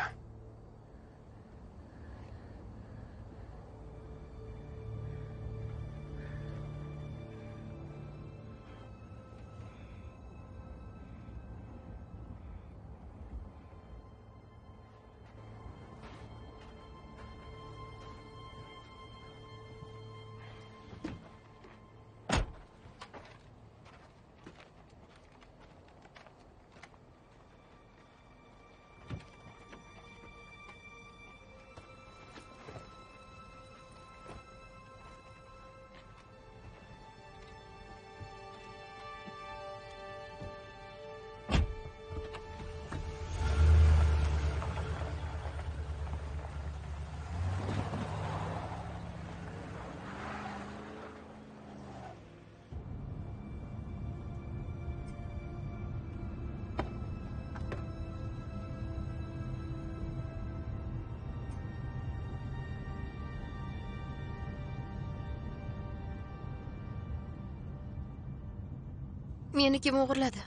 Meni kim o'g'irladi?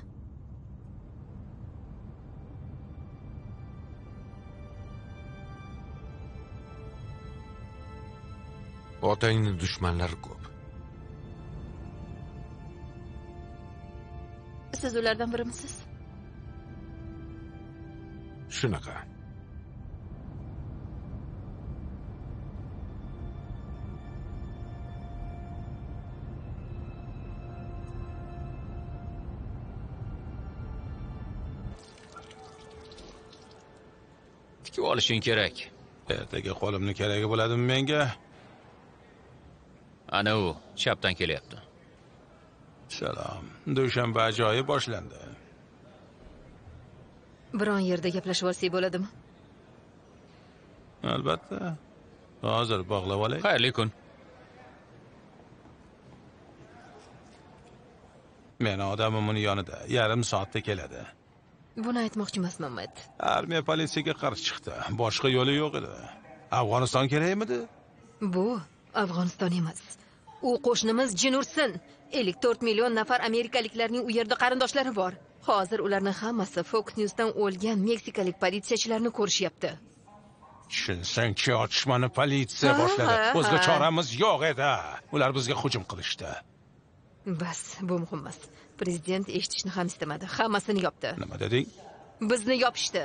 Otangning dushmanlari ko'p. Siz ulardan birimisiz? Shunaqa. Tikib olishing kerak. Ertaga qo'limni keragi bo'ladimi menga? Ana u chapdan kelyapti. Salom. Dushanba ajoyib boshlandi. Biron yerda gaplashib olsak bo'ladimi? Albatta. Hozir bog'lab olay. Xayrli kun. Meni odamim uni yonida yarim soatda keladi. Buni aytmoqchi emasman, Matt. Armiya politsiyaga qarshi chiqdi. Boshqa yo'li yo'q edi. Afg'oniston kerakmidi? Bu Afg'oniston emas. U qo'shnimiz jin ursin. 54 million nafar amerikaliklarning u yerda qarindoshlari bor. Hozir ularning hammasi Fox News'dan o'lgan meksikalik politsiyachilarni ko'rishyapti. Tushunsang-chi, otishmani politsiya boshladi. O'zga choramiz yo'q edi. Ular bizga hujum qilishdi. Bas, bu muhim emas. Prezident eshitishni ham istamadi. Hammasini yopdi. Nima deding? Bizni yopishdi.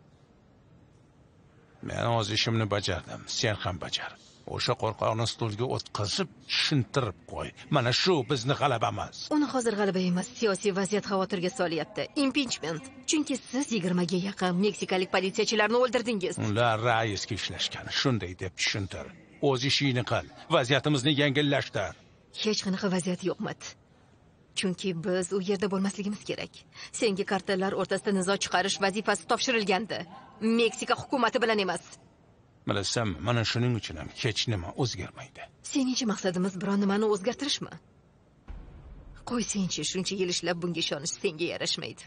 Men o'z ishimni bajardim. Sen ham bajar. O'sha qo'rqoqni stulga o'tkazib, tushuntirib qo'y. Mana shu bizni g'alabamiz. Uni hozir g'alaba emas, siyosiy vaziyat xavotirga solyapti. Impeachment. Chunki siz 20 ga yaqin meksikalik politsiyachilarni o'ldirdingiz. Ular raisga ishlashgan. Shunday deb tushuntir. O'z ishingni qil. Vaziyatimizni yengillashtir. Hech qanaqa vaziyat yo'qmat. Chunki biz u yerda bo'lmasligimiz kerak. Senga kartellar o'rtasida nizo chiqarish vazifasi topshirilgandi. Meksika hukumati bilan emas. Bilasam, mana shuning uchun ham hech nima o'zgarmaydi. Seningcha maqsadimiz biron nimani o'zgartirishmi? Qo'y senchi, shuncha yil ishlab bunga ishonish senga yarashmaydi.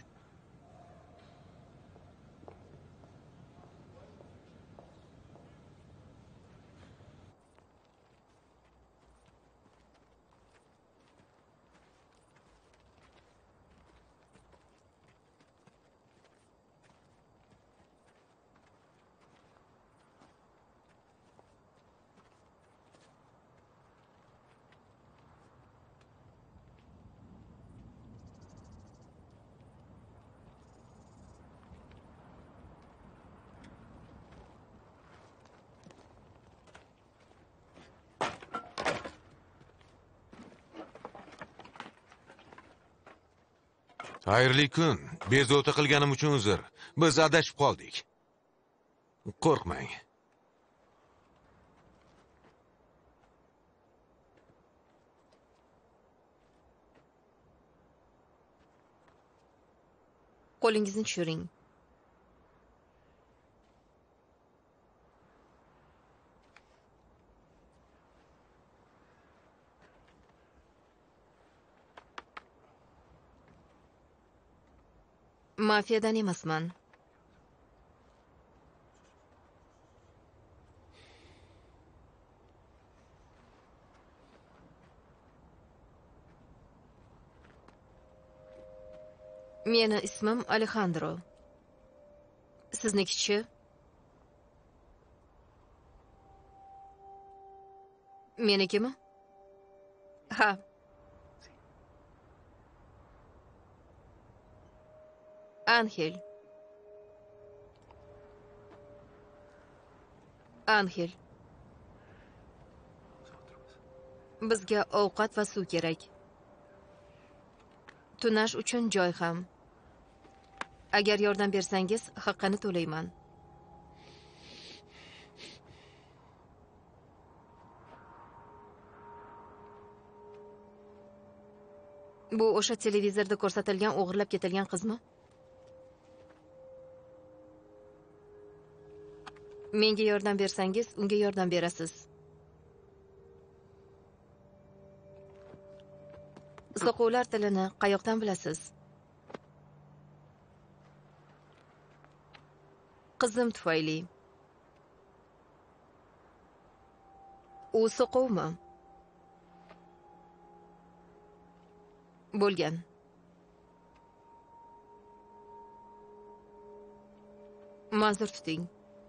Xayrli kun. Bezovta qilganim uchun uzr. Biz adashib qoldik. Qo'rqmang. Qo'lingizni tushiring. Mafiyadan emasman. Meni ismim Alejandro. Siznikichi? Menikimi? Ha. Angel. Angel. Bizga ovqat va suv kerak. Tunash uchun joy ham. Agar yordam bersangiz, haqqini to'layman. Bu o'sha televizorda ko'rsatilgan o'g'irlab ketilgan qizmi? Menga yordam bersangiz, unga yordam berasiz. Soqovlar tilini qayoqdan bilasiz? Qizim tufayli. U soqovmi? Bo'lgan. Ma'zur tuting.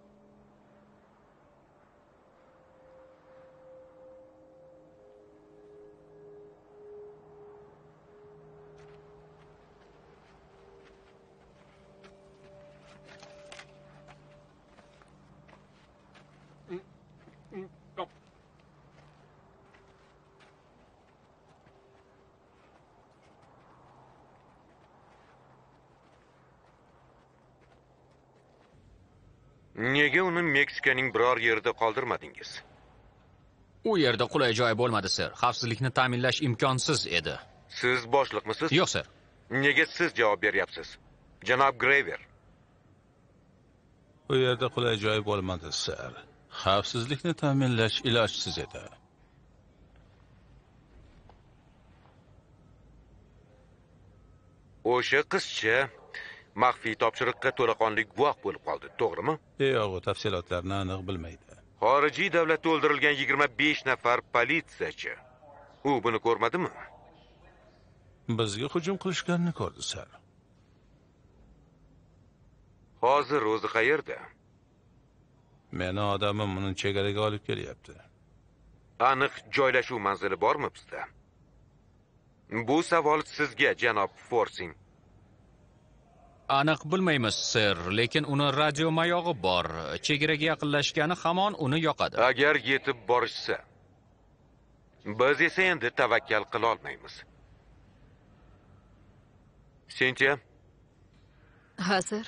Nega uni Meksikaning biror yerida qoldirmadingiz? U yerda qulay joy bo'lmadi, sir. Xavfsizlikni ta'minlash imkonsiz edi. Siz boshliqmisiz? Yo'q, sir. Nega siz javob beryapsiz? Janob Graver. U yerda qulay joy bo'lmadi, sir. Xavfsizlikni ta'minlash ilojsiz edi. O'sha qizcha maxfiy topshiriqqa to'laqonli guvoh bo'lib qoldi, to'g'rimi? Yo'q, tafsilotlarni aniq bilmaydi. Xorijiy davlatda o'ldirilgan 25 nafar politsiyachi. U buni ko'rmadimi? Bizga hujum qilishganini ko'rdi, sir. Hozir o'zi qayerda? Meni odamim uni chegaraga olib kelyapti. Aniq joylashuv manzili bormi bizda? Bu savol sizga, janob Forsing. Aniq bilmaymiz, sir, lekin uni radio mayog'i bor. Chegaraga yaqinlashgani hamon uni yoqadi. Agar yetib borishsa, biz esa endi tavakkal qila olmaymiz. Sentiya? Hazır.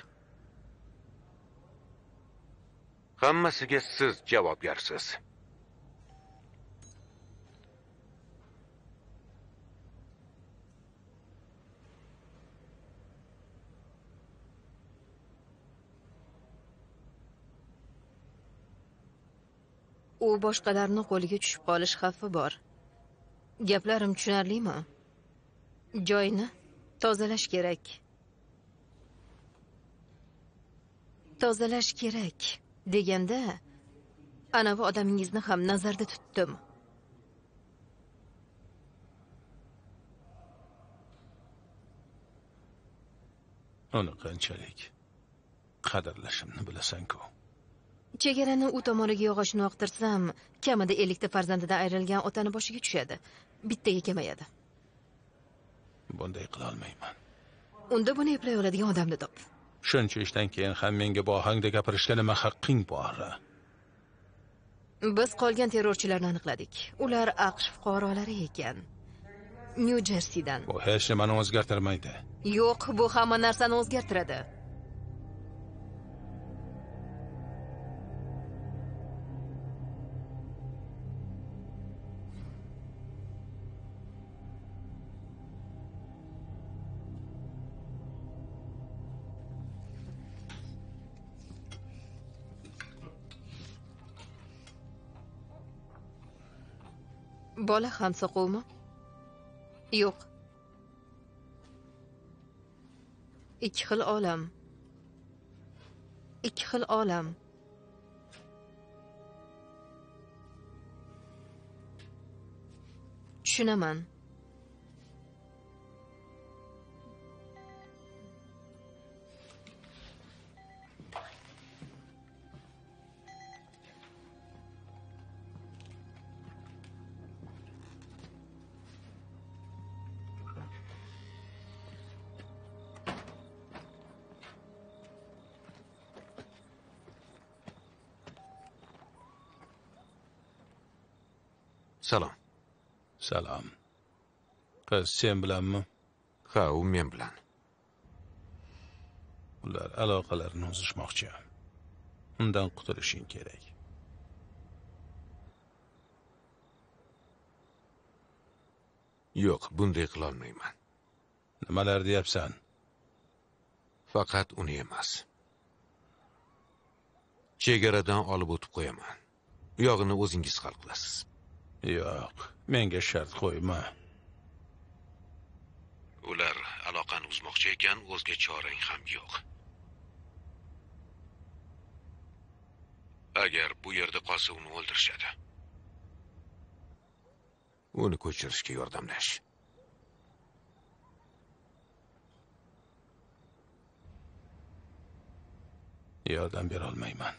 Hammasiga siz javobgarsiz. U boshqalarni qo'liga tushib qolish xavfi bor. Gaplarim tushunarlimi? Joyni tozalash kerak. Tozalash kerak deganda, anavi odamingizni ham nazarda tutdim. Uni qanchalik qadrlashimni bilasan-ku. Chegarani u tomoniga yog'ochni oqtirsam, kamida 50 ta farzandidan ayrilgan otani boshiga tushadi. Bittaga kamayadi. Bunday qila olmayman. Unda buni eplay oladigan odamni top. Shuncha ishdan keyin ham menga bu ohangda gapirishga nima haqqing bor? Biz qolgan terrorchilarni aniqladik. Ular AQSh fuqarolari ekan. Nyu-Jersiydan. Bu hech nimani o'zgartirmaydi. Yo'q, bu hamma narsani o'zgartiradi. Bola ham soqovmi? Yo'q. Ikki xil olam. Ikki xil olam. Tushunaman. Salom. Salom. Qiz sen bilanmi? Ha, u men bilan. Ular aloqalarini uzishmoqchi. Undan qutulishing kerak. Yo'q, bunday qila olmayman. Nimalar deyapsan? Faqat uni emas. Chegaradan olib o'tib qo'yaman. U yog'ini o'zingiz hal qilasiz. Yo'q, menga shart qo'yma. Ular aloqani uzmoqchi ekan, o'zga chorang ham yo'q. Agar bu yerda qolsa uni o'ldirishadi. Uni ko'chirishga yordamlash. Yordam bera olmayman.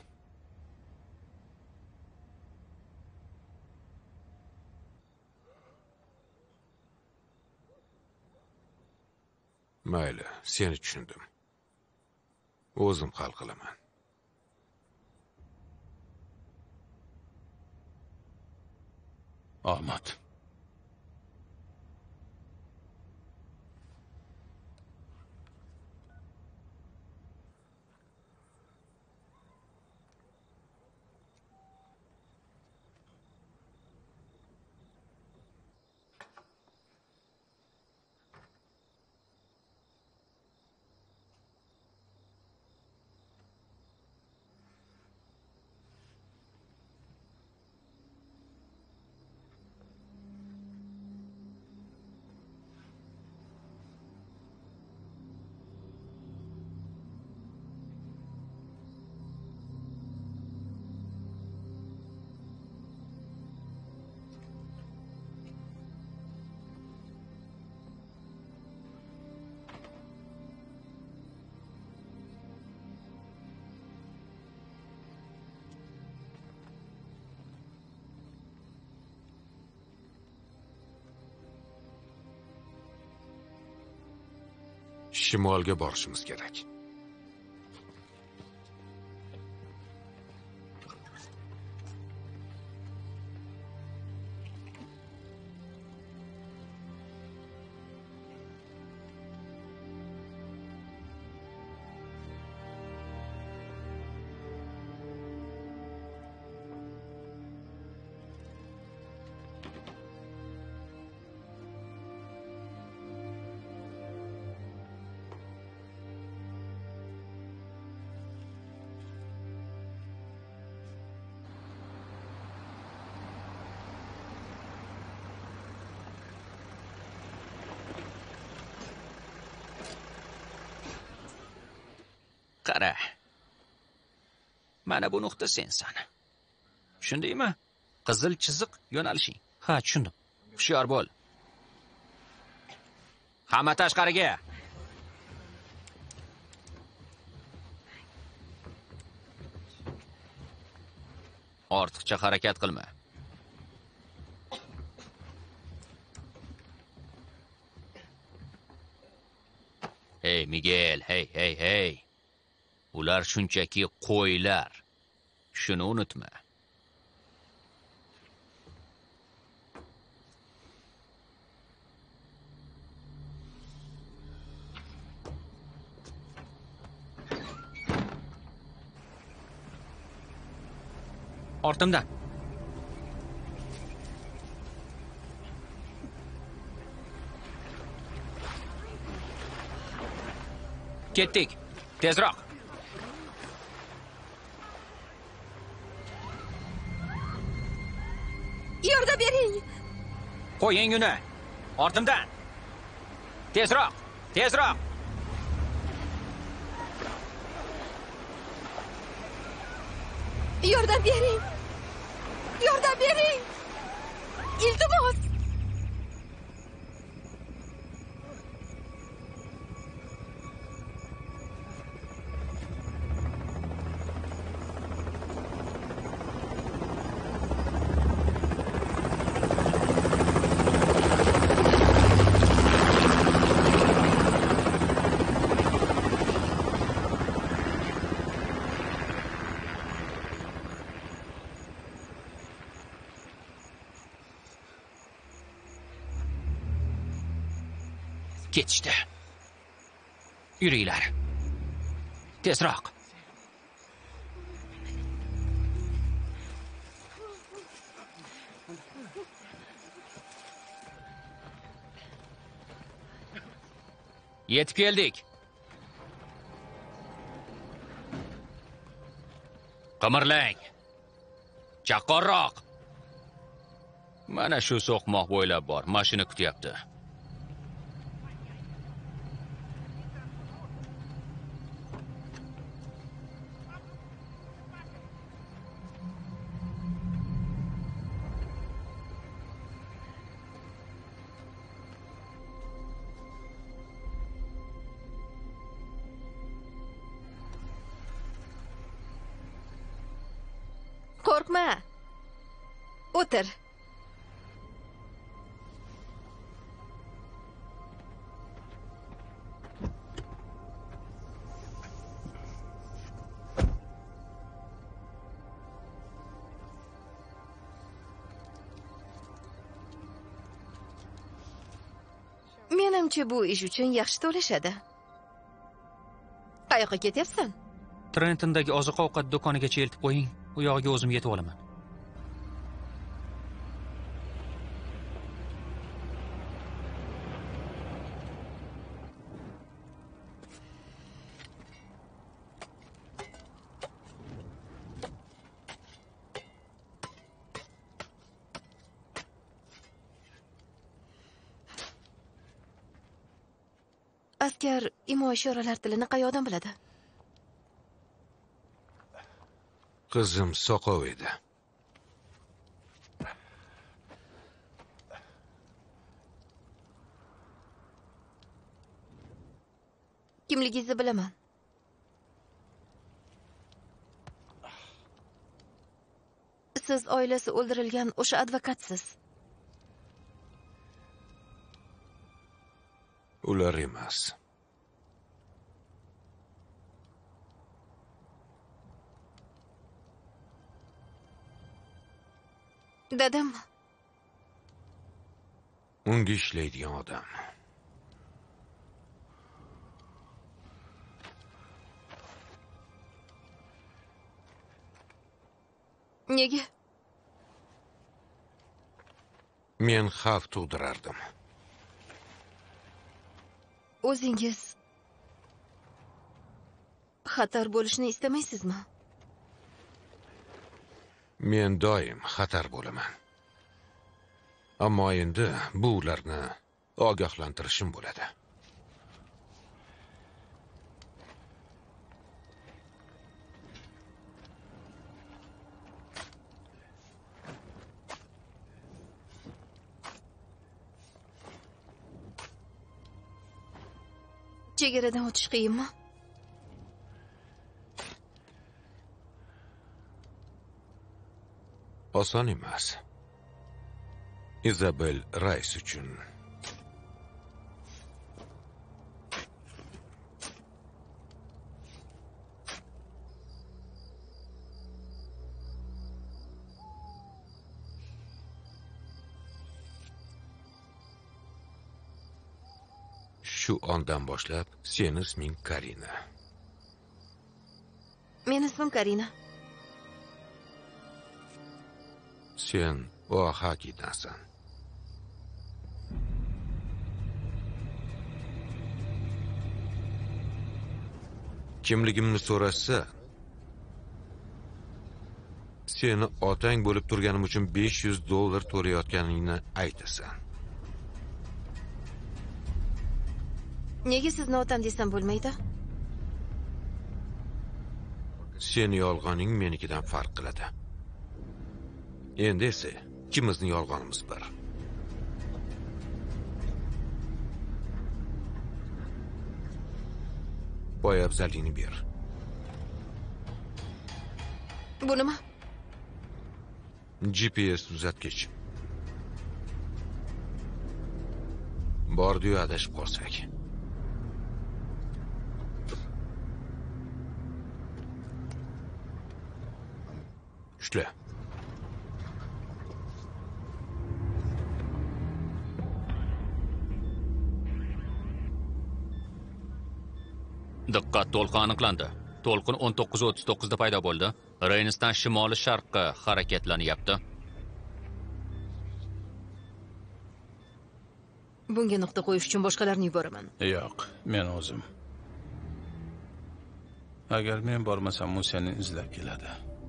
Mayli, seni tushundim. O'zim hal qilaman. Omad. Shimolga borishimiz kerak. Qara. Mana bu nuqta sensan. Tushundingmi? Qizil chiziq yo'nalishing. Ha, tushundim. Hushyor bo'l. Hamma tashqariga. Ortiqcha harakat qilma. Hey Miguel, hey. Ular shunchaki qo'ylar. Shuni unutma. Ortimdan. Ketdik. Tezroq. Yordam bering. Qo'ying uni. Ortimdan. Tezroq, tezroq. Yordam bering. Yordam bering. Iltimos. Ketishdi. Yuringlar. Tezroq. Yetib keldik. Qimirlang. Chaqqonroq. Mana shu so'qmoq bo'ylab bor, mashina kutyapti. Qo'rqma. O'tir. Menimcha bu ish uchun yaxshi to'lashadi. Qayoqqa ketyapsan? Trentondagi oziq-ovqat do'konigacha eltib qo'ying. U yog'iga o'zim yetib olaman. Askar imo-ishoralar tilini qayoqdan biladi? Qizim soqov edi. Kimligingizni bilaman. Siz oilasi o'ldirilgan o'sha advokatsiz. Ular emas. Dadam Unga ishlaydigan odam. nega? Men xavf tug'dirardim. O'zingiz xatar bo'lishni istamaysizmi? Men doim xatar bo'laman. Ammo endi bu ularni ogohlantirishim bo'ladi. Chegaradan o'tish qiyinmi? Oson emas. Izabel rais uchun. Shu ondan boshlab sen isming Karina. Men ismim Karina. Sen Oaxacadansan. Kimligimni so'rashsa, Seni otang bo'lib turganim uchun $500 to'layotganingni aytasan. Nega sizni otam desam bo'lmaydi? Seni yolg'oning menikidan farq qiladi. Endi esa ikkimizning yolg'onimiz bir. Poyabzalingni ber. Bu nima? GPS uzatgich. Bordi-yu adashib qolsak. Ushla. Diqqat, to'lqin aniqlandi. To'lqin 19:39 da paydo bo'ldi. Reynisdan shimoli sharqqa harakatlanyapti. Bunga nuqta qo'yish uchun boshqalarni yuboraman. Yo'q, men o'zim. Agar men bormasam, u seni izlab keladi.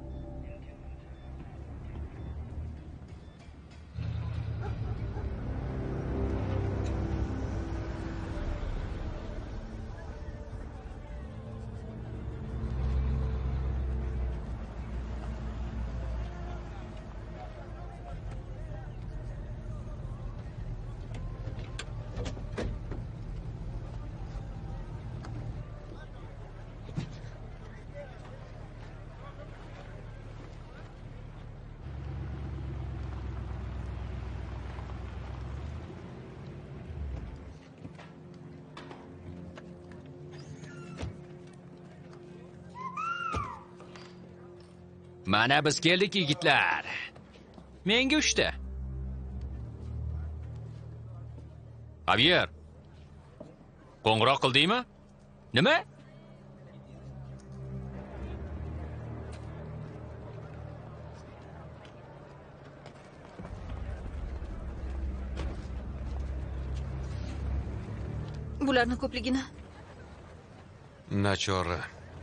Mana biz keldik yigitlar. Menga 3 ta. Javier. Qo'ng'iroq qildingmi? Nima? Bularning ko'pligini Nachora.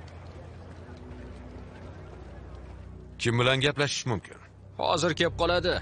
Kim bilan gaplashish mumkin? Hozir kelib qoladi.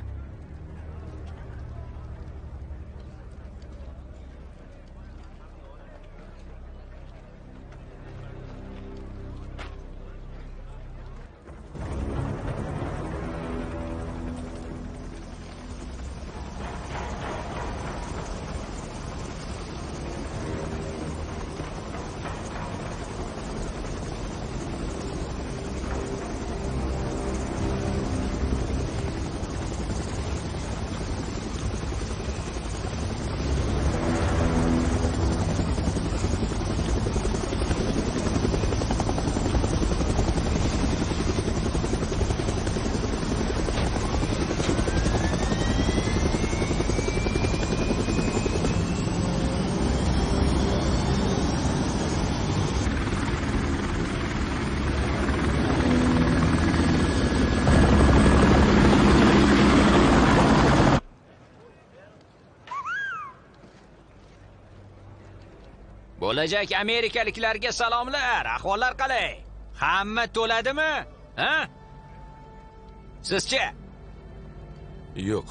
Bo'lajak amerikaliklarga salomlar. Ahvollar qalay? Hamma to'ladimi? Ha? Sizchi? Yo'q.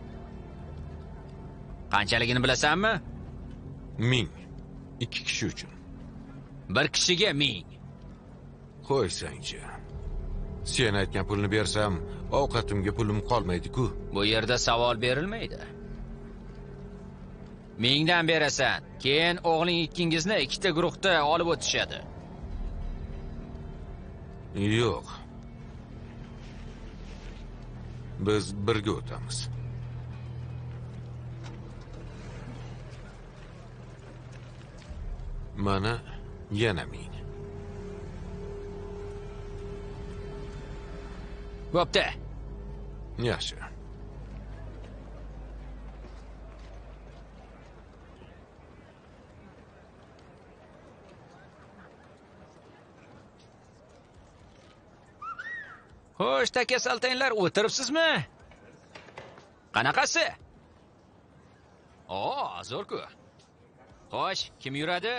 Qanchaligini bilasanmi? 1000. 2 kishi uchun. Bir kishiga 1000. Qo'ysangchi. Sen aytgan pulni bersam, ovqatimga pulim qolmaydi-ku. Bu yerda savol berilmaydi. 1000 dan berasan. Keyin o'g'ling ikkingizni ikkita guruhda olib o'tishadi. Yo'q. Biz birga o'tamiz. Mana yana 1000. Bo'pti. Yaxshi. Xo'sh, takasaltanglar, o'tiribsizmi? Qanaqasi? Zo'r-ku. Xo'sh, kim yuradi?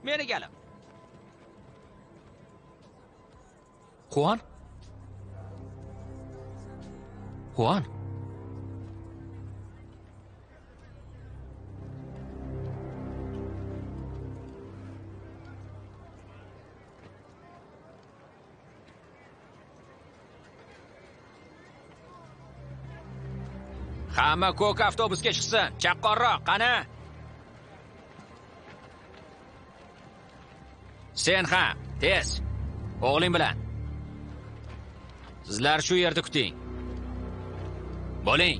meni galim. Xuan? Xuan? Hamma ko'k avtobusga chiqsin. Chaqqonroq, qani? Sen ham, tez. O'g'ling bilan. Sizlar shu yerda kuting. Bo'ling.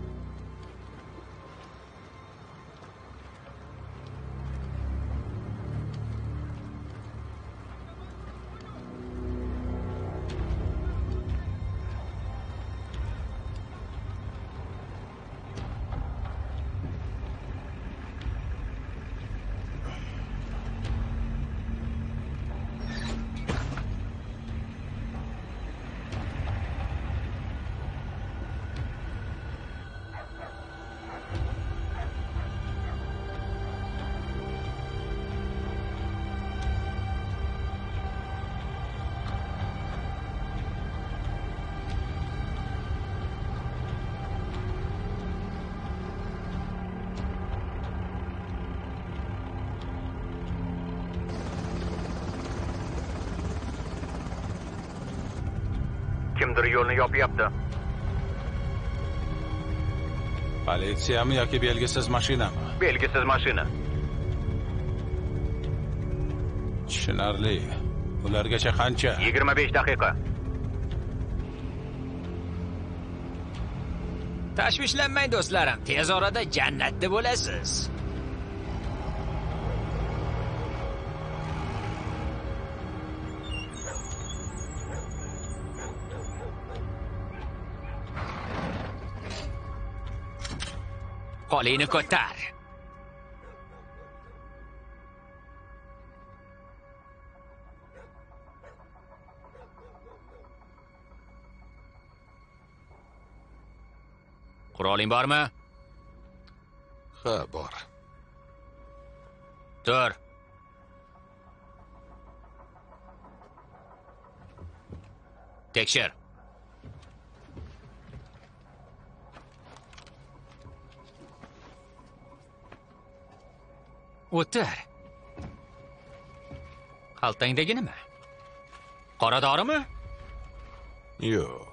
Kimdir yo'lni yopyapti. Politsiyami yoki belgisiz mashinami? Belgisiz mashina. Tushunarli. Ulargacha qancha? 25 daqiqa. Tashvishlanmang do'stlarim, tez orada jannatda bo'lasiz. Qo'lingni ko'tar. Quroling bormi? Ha, bor. Tur. Tekshir. O'tir. Xaltangdagi nima? Qora dorimi? Yo'q.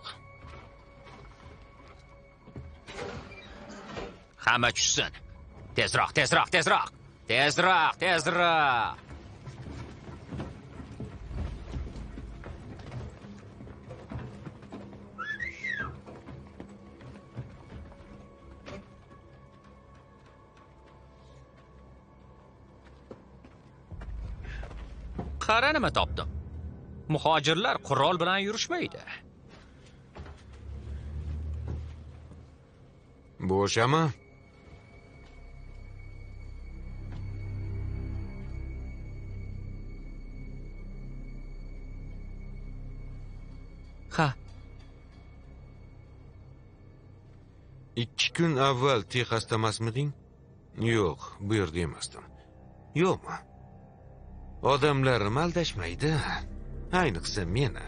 Hamma tushsin. Tezroq, tezroq, tezroq. Tezroq, tezroq. Qara nima topdim. Muhojirlar qurol bilan yurishmaydi. Bo'shami? Ha. 2 kun avval Texasda emasmiding? Yo'q, bu yerda emasdim. Yo'qmi? Odamlarim aldashmaydi. Ayniqsa meni.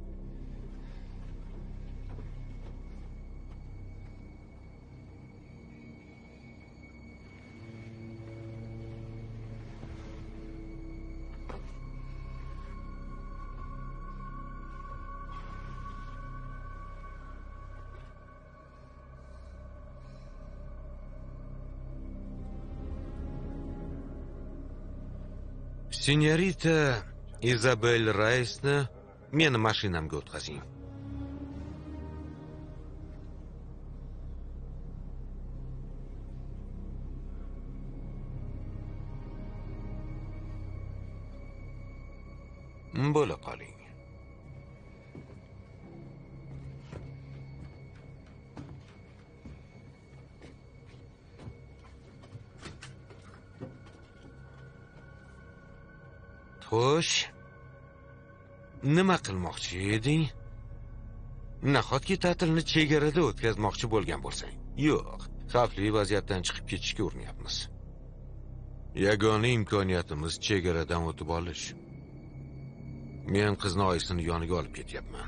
Senyorita Izabel Raisni meni mashinamga o'tkazing. Bo'la qoling. Xo'sh, nima qilmoqchi eding? Nahotki ta'tilni chegarada o'tkazmoqchi bo'lgan bo'lsang? Yo'q, xavfli vaziyatdan chiqib ketishga urinyapmiz. Yagona imkoniyatimiz chegaradan o'tib olish. Men qizni oyisini yoniga olib ketyapman.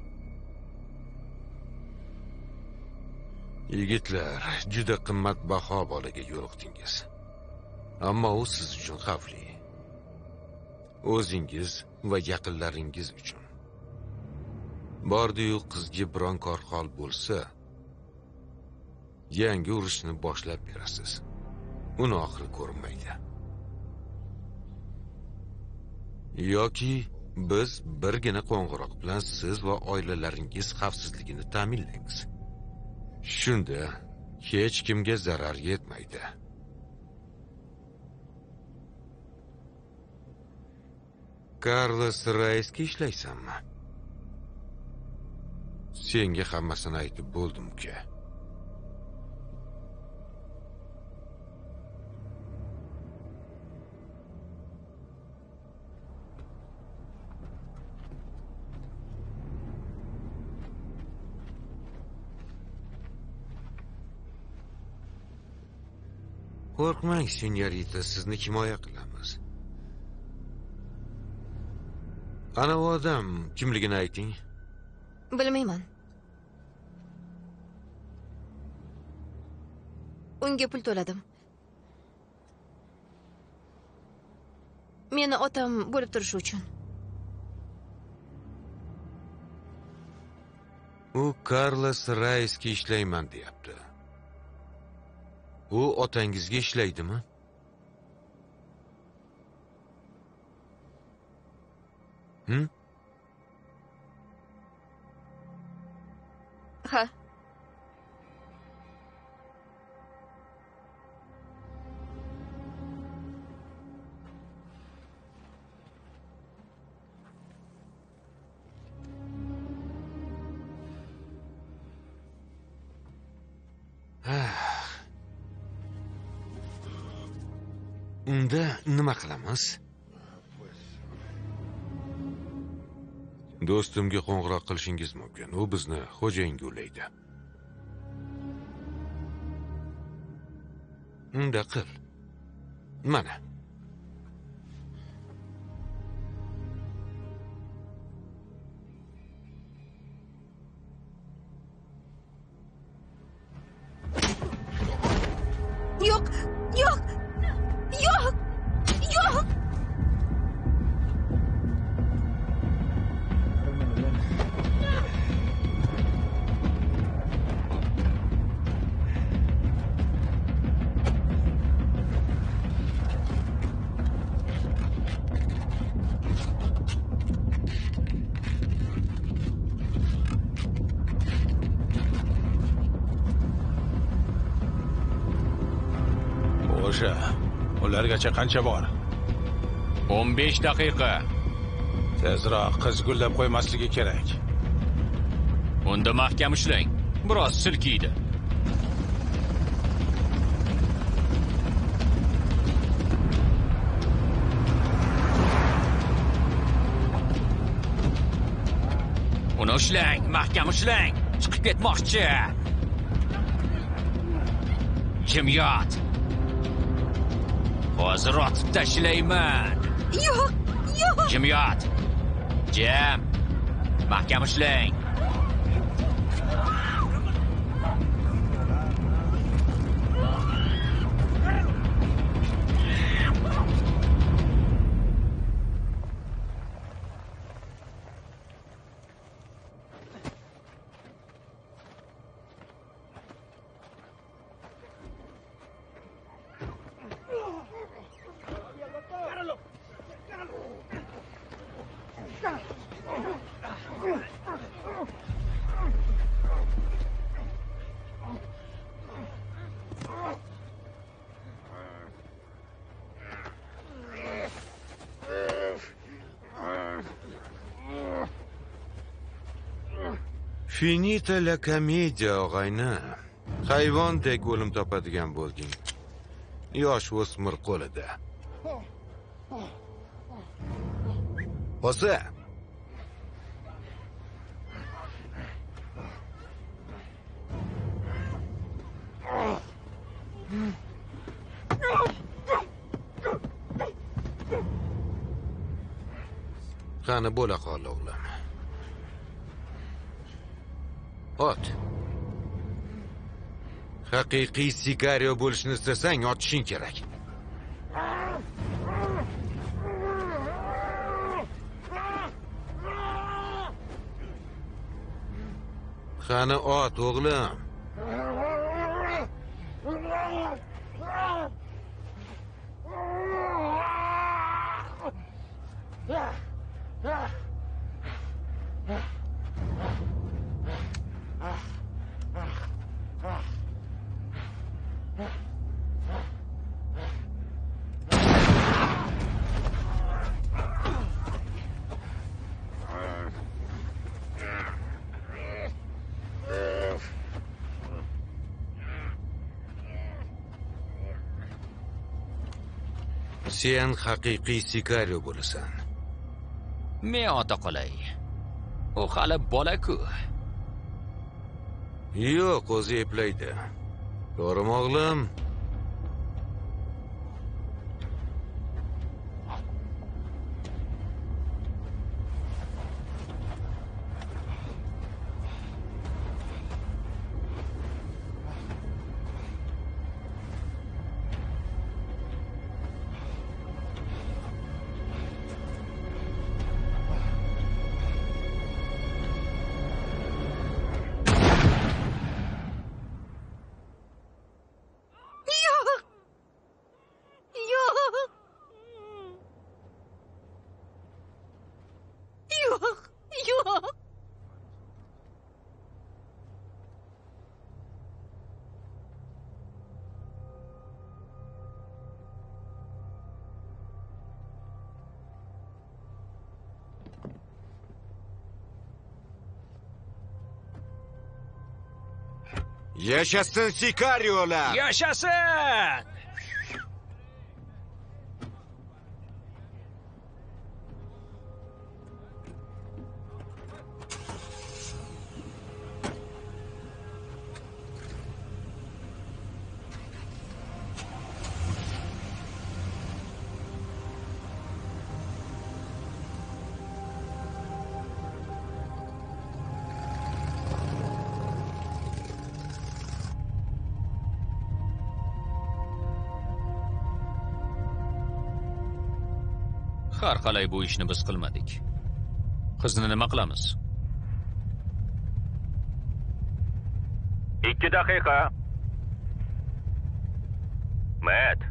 Yigitlar, juda qimmatbaho bolaga yo'liqdingiz. Ammo u siz uchun xavfli. O'zingiz va yaqinlaringiz uchun. Bordi-yu qizga biron korxol bo'lsa, yangi urushni boshlab berasiz. Uni oxiri ko'rinmaydi. Yoki biz birgina qo'ng'iroq bilan siz va oilalaringiz xavfsizligini ta'minlaymiz. Shunda hech kimga zarar yetmaydi. Carlos Raisga ishlaysanmi? Senga hammasini aytib bo'ldim uka. Qo'rqmang, senyorita, sizni himoya qilamiz. Ana u odam kimligini ayting. Bilmayman. Unga pul to'ladim. Meni otam bo'lib turishi uchun. U Carlos Raisga ishlayman deyapti. U otangizga ishlaydimi? Ha. Unda nima qilamiz? Do'stimga qo'ng'iroq qilishingiz mumkin. U bizni xo'jayinga ulaydi. Unda qil. Mana. Yo'q, yo'q. Yo'q! Yo'q! O'sha ulargacha qancha bor? 15 daqiqa. Tezroq qiz gullab qo'ymasligi kerak. Unda mahkam ushlang. Biroz silkiydi. Uni ushlang, mahkam ushlang. Chiqib ketmoqchi. Jimyot. Hozir otib tashlayman. Yo'q, yo'q. Jimyot. Jim. Mahkam ushlang. Finita la commedia, og'ayni. Hayvondek o'lim topadigan bo'lding. Yosh o'smir qo'lida. Bosa. Qani bo'la qol o'g'lim. Ot. Haqiqiy Sikario bo'lishni istasang, otishing kerak. Qani ot o'g'lim. Sen haqiqiy Sikario bo'lasan. Men ota qolay. U hali bola-ku. Yo'q, o'zi eplaydi. To'g'rimi o'g'lim? Yaşasın Sikario'lar! Yaşasın! Har qalay bu ishni biz qilmadik. Qizni nima qilamiz? 2 daqiqa. Matt.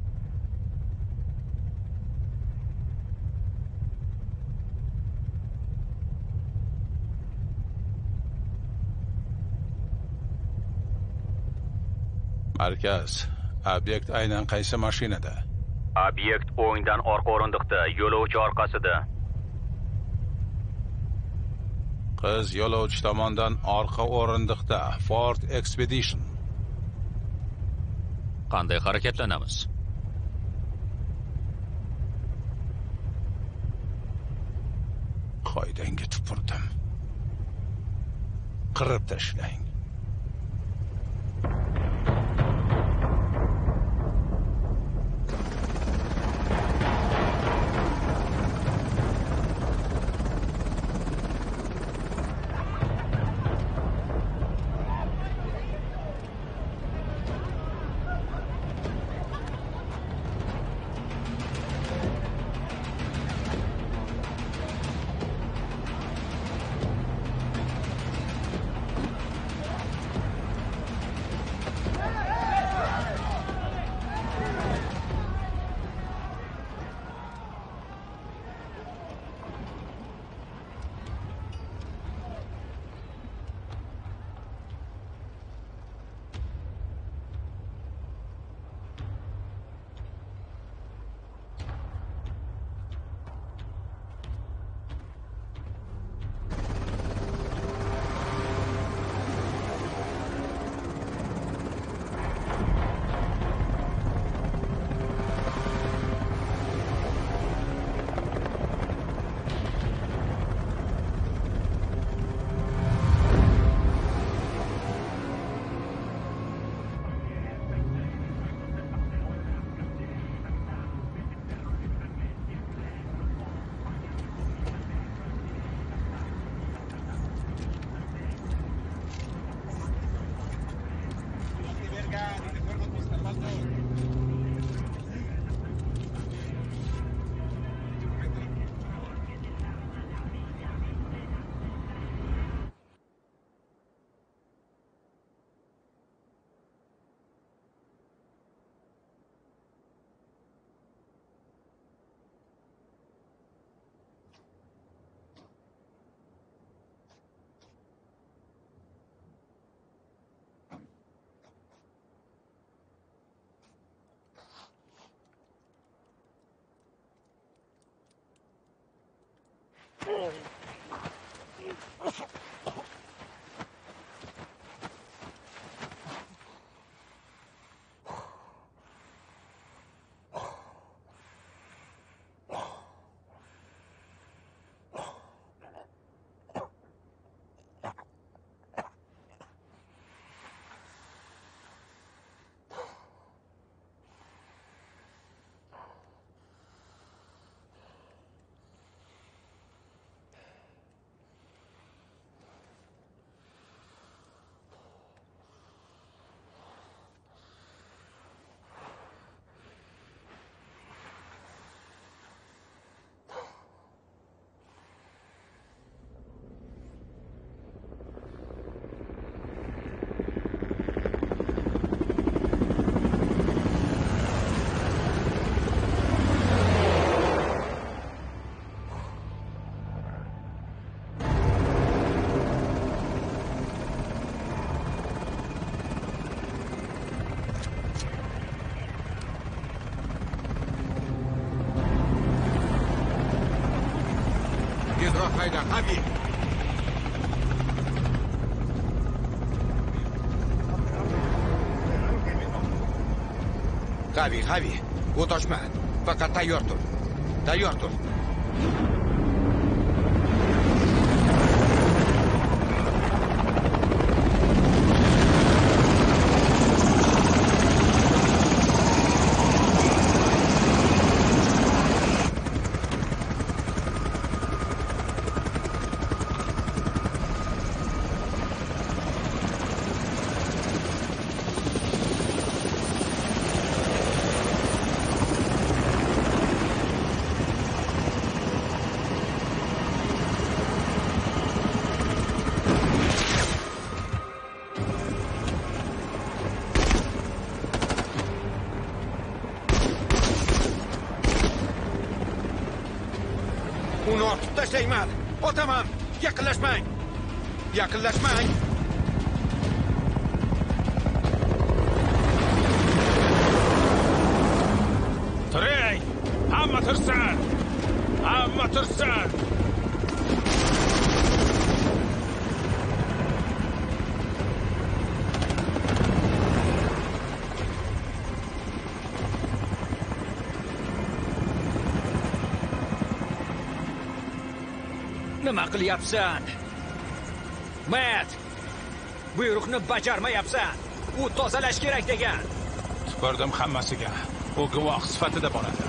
Markaz, obyekt aynan qaysi mashinada? Obyekt o'ngdan orqa o'rindiqda, yo'lovchi orqasida. Qiz yo'lovchi tomondan orqa o'rindiqda, Ford Expedition. Qanday harakatlanamiz? Qoidanga tupurdim. Qirib tashlang. Tezroq hayda, Xavi! Xavi, o't ochma. Faqat tayyor tur. Tayyor tur. Uni otib tashlayman. Otaman. Yaqinlashmang. Yaqinlashmang. Turing! Hamma tursin! Hamma tursin! Nima qilyapsan? Matt! Buyruqni bajarmayapsan. U tozalash kerak degan. Tupurdim hammasiga. U guvoh sifatida boradi.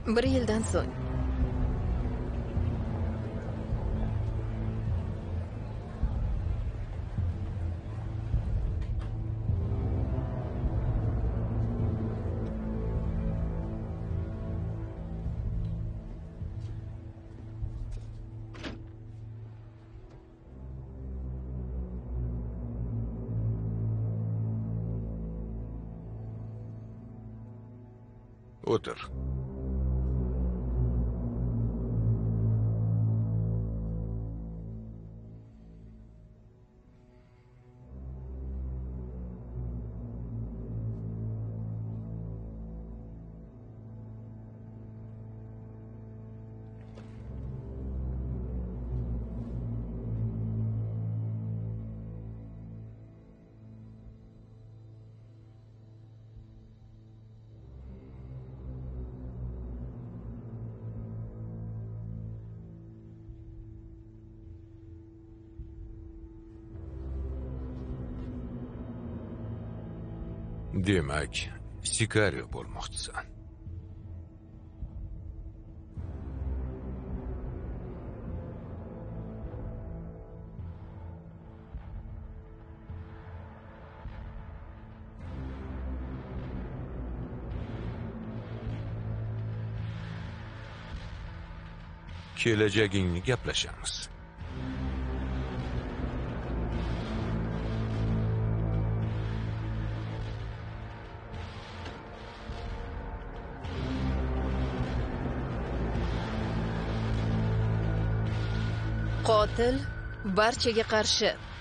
1 yildan so'ng. O'tir. Demak, Sikario bo'lmoqchisan. Kelajagingni gaplashamiz. Qotil barchaga qarshi